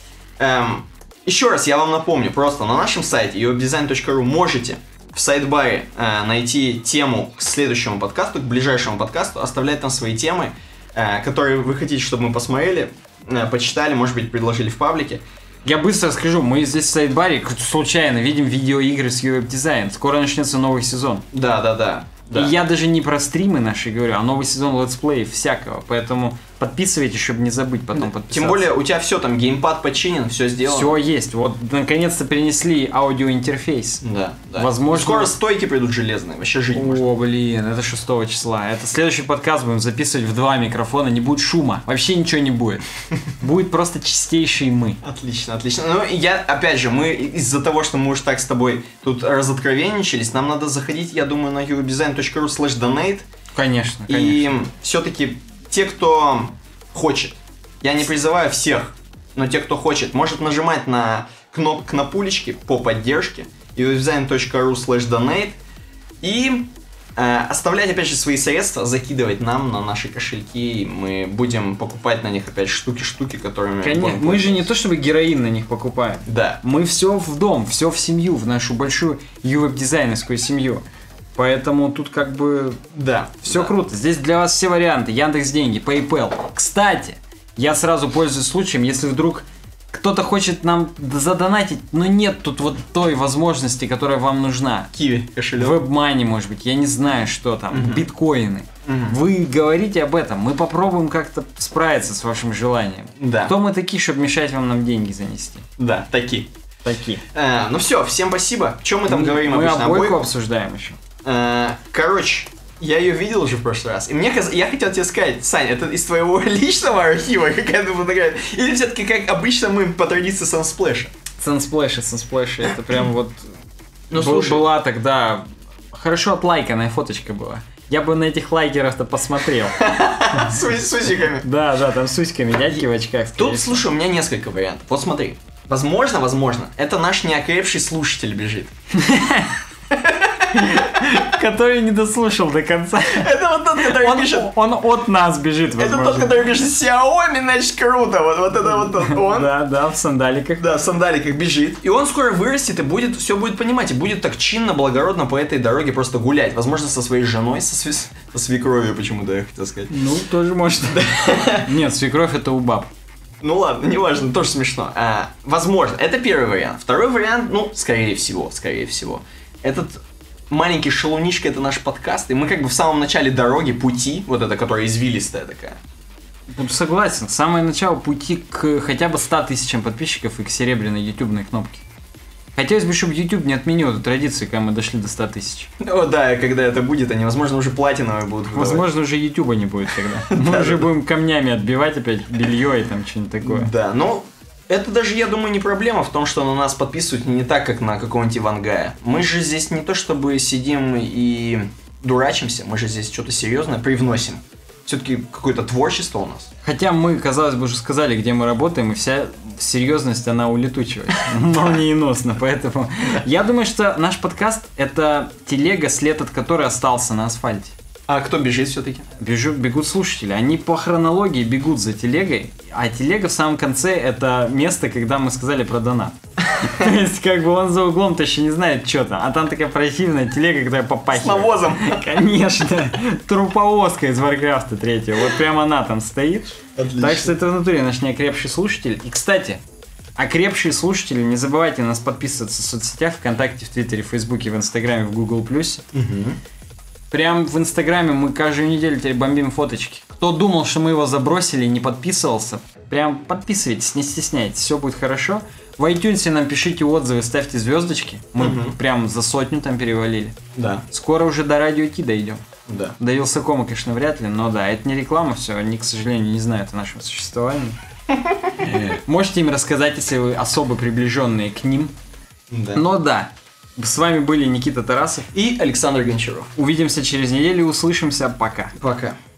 Еще раз я вам напомню, просто на нашем сайте uwebdesign.ru можете в сайдбаре найти тему к следующему подкасту, к ближайшему подкасту, оставлять там свои темы, которые вы хотите, чтобы мы посмотрели, почитали, может быть, предложили в паблике. Я быстро скажу, мы здесь в сайдбаре случайно видим видеоигры с UWeb-дизайн. Скоро начнется новый сезон. Да. И я даже не про стримы наши говорю, а новый сезон летсплеев всякого. Поэтому подписывайтесь, чтобы не забыть потом подписаться. Тем более у тебя все там, геймпад починен, все сделано. Все есть. Вот наконец-то перенесли аудиоинтерфейс. Да. Возможно... Скоро стойки придут железные, вообще жить можно. О, блин, это 6 числа. Это следующий подкаст будем записывать в 2 микрофона, не будет шума. Вообще ничего не будет. Будет просто чистейший мы. Отлично. Ну, опять же, мы из-за того, что мы уж так с тобой тут разоткровенничались, нам надо заходить, я думаю, на uwebdesign.ru/donate. Конечно. И все-таки те, кто хочет, я не призываю всех, но те, кто хочет, может нажимать на кнопулечки по поддержке uwebdesign.ru/donate и оставлять, опять же, свои средства, закидывать нам на наши кошельки, и мы будем покупать на них, опять, штуки, которыми... Конечно, мы же не то чтобы героин на них покупаем. Да. Мы все в дом, все в семью, в нашу большую uweb-дизайнерскую семью. Поэтому тут как бы... Да. Все круто. Здесь для вас все варианты. Яндекс.Деньги, PayPal. Кстати, я сразу пользуюсь случаем, если вдруг кто-то хочет нам задонатить, но нет тут вот той возможности, которая вам нужна. Киви, кошелек. WebMoney, может быть, я не знаю, что там. Биткоины. Вы говорите об этом, мы попробуем как-то справиться с вашим желанием. Да. Кто мы такие, чтобы мешать вам нам деньги занести? Да, такие. Ну все, всем спасибо. Чем мы там говорим обычно? Мы обойку обсуждаем еще. Короче, я ее видел уже в прошлый раз. И я хотел тебе сказать, Сань, это из твоего личного архива какая-то фотография? Или все-таки, как обычно, мы по традиции Sunsplash? Sunsplash, это прям вот... Ну, слушай. Была тогда... Хорошо отлайканная фоточка была. Я бы на этих лайкеров-то посмотрел. С усиками. Да, там с усиками, дядьки в очках. Тут, слушай, у меня несколько вариантов. Вот смотри. Возможно, это наш неокрепший слушатель бежит. Который не дослушал до конца. Это вот тот, который пишет... Он от нас бежит, возможно. Это тот, который пишет Xiaomi, значит, круто. Вот это вот он. Да, в сандаликах. Да, в сандаликах бежит. И он скоро вырастет и все будет понимать. И будет так чинно, благородно по этой дороге просто гулять. Возможно, со своей женой, со свекровью почему-то, я хотел сказать. Ну, тоже может. Нет, свекровь это у баб. Ну ладно, неважно, тоже смешно. Возможно, это первый вариант. Второй вариант, скорее всего. Этот... Маленький шалунишка — это наш подкаст, и мы как бы в самом начале дороги, пути, вот это, которая извилистая такая. Согласен, самое начало пути к хотя бы 100 тысячам подписчиков и к серебряной ютубной кнопке. Хотелось бы, чтобы YouTube не отменил эту традицию, когда мы дошли до 100 тысяч. О, да, когда это будет, они, возможно, уже платиновые будут выдавать. Возможно, уже Ютуба не будет тогда. Мы уже будем камнями отбивать опять белье и там что-нибудь такое. Да, это даже, я думаю, не проблема в том, что на нас подписывают не так, как на какого-нибудь Ивангая. Мы же здесь не то чтобы сидим и дурачимся, мы же здесь что-то серьезное привносим. Все-таки какое-то творчество у нас. Хотя мы, казалось бы, уже сказали, где мы работаем, и вся серьезность, она улетучивается. Молниеносно, поэтому... Я думаю, что наш подкаст — это телега, след от которой остался на асфальте. А кто бежит все-таки? Бегут слушатели. Они по хронологии бегут за телегой, а телега в самом конце — это место, когда мы сказали про донат. То есть, как бы он за углом-то еще не знает, что там. А там такая противная телега, которая попахивает. С навозом. Конечно. Труповозка из Warcraft 3. Вот прям она там стоит. Отлично. Так что это внутри наш неокрепший слушатель. И, кстати, окрепшие слушатели, не забывайте на нас подписываться в соцсетях, ВКонтакте, в Твиттере, в Фейсбуке, в Инстаграме, в Google+. Прям в Инстаграме мы каждую неделю теперь бомбим фоточки. Кто думал, что мы его забросили и не подписывался, прям подписывайтесь, не стесняйтесь, все будет хорошо. В iTunes нам пишите отзывы, ставьте звездочки. Мы прям за 100 там перевалили. Да. Скоро уже до Радио Ти дойдем. Да. До Вилсакома, конечно, вряд ли, но да, это не реклама, все, они, к сожалению, не знают о нашем существовании. Можете им рассказать, если вы особо приближенные к ним. Да. Но да, С вами были Никита Тарасов и Александр Гончаров. Увидимся через неделю, услышимся, пока. Пока.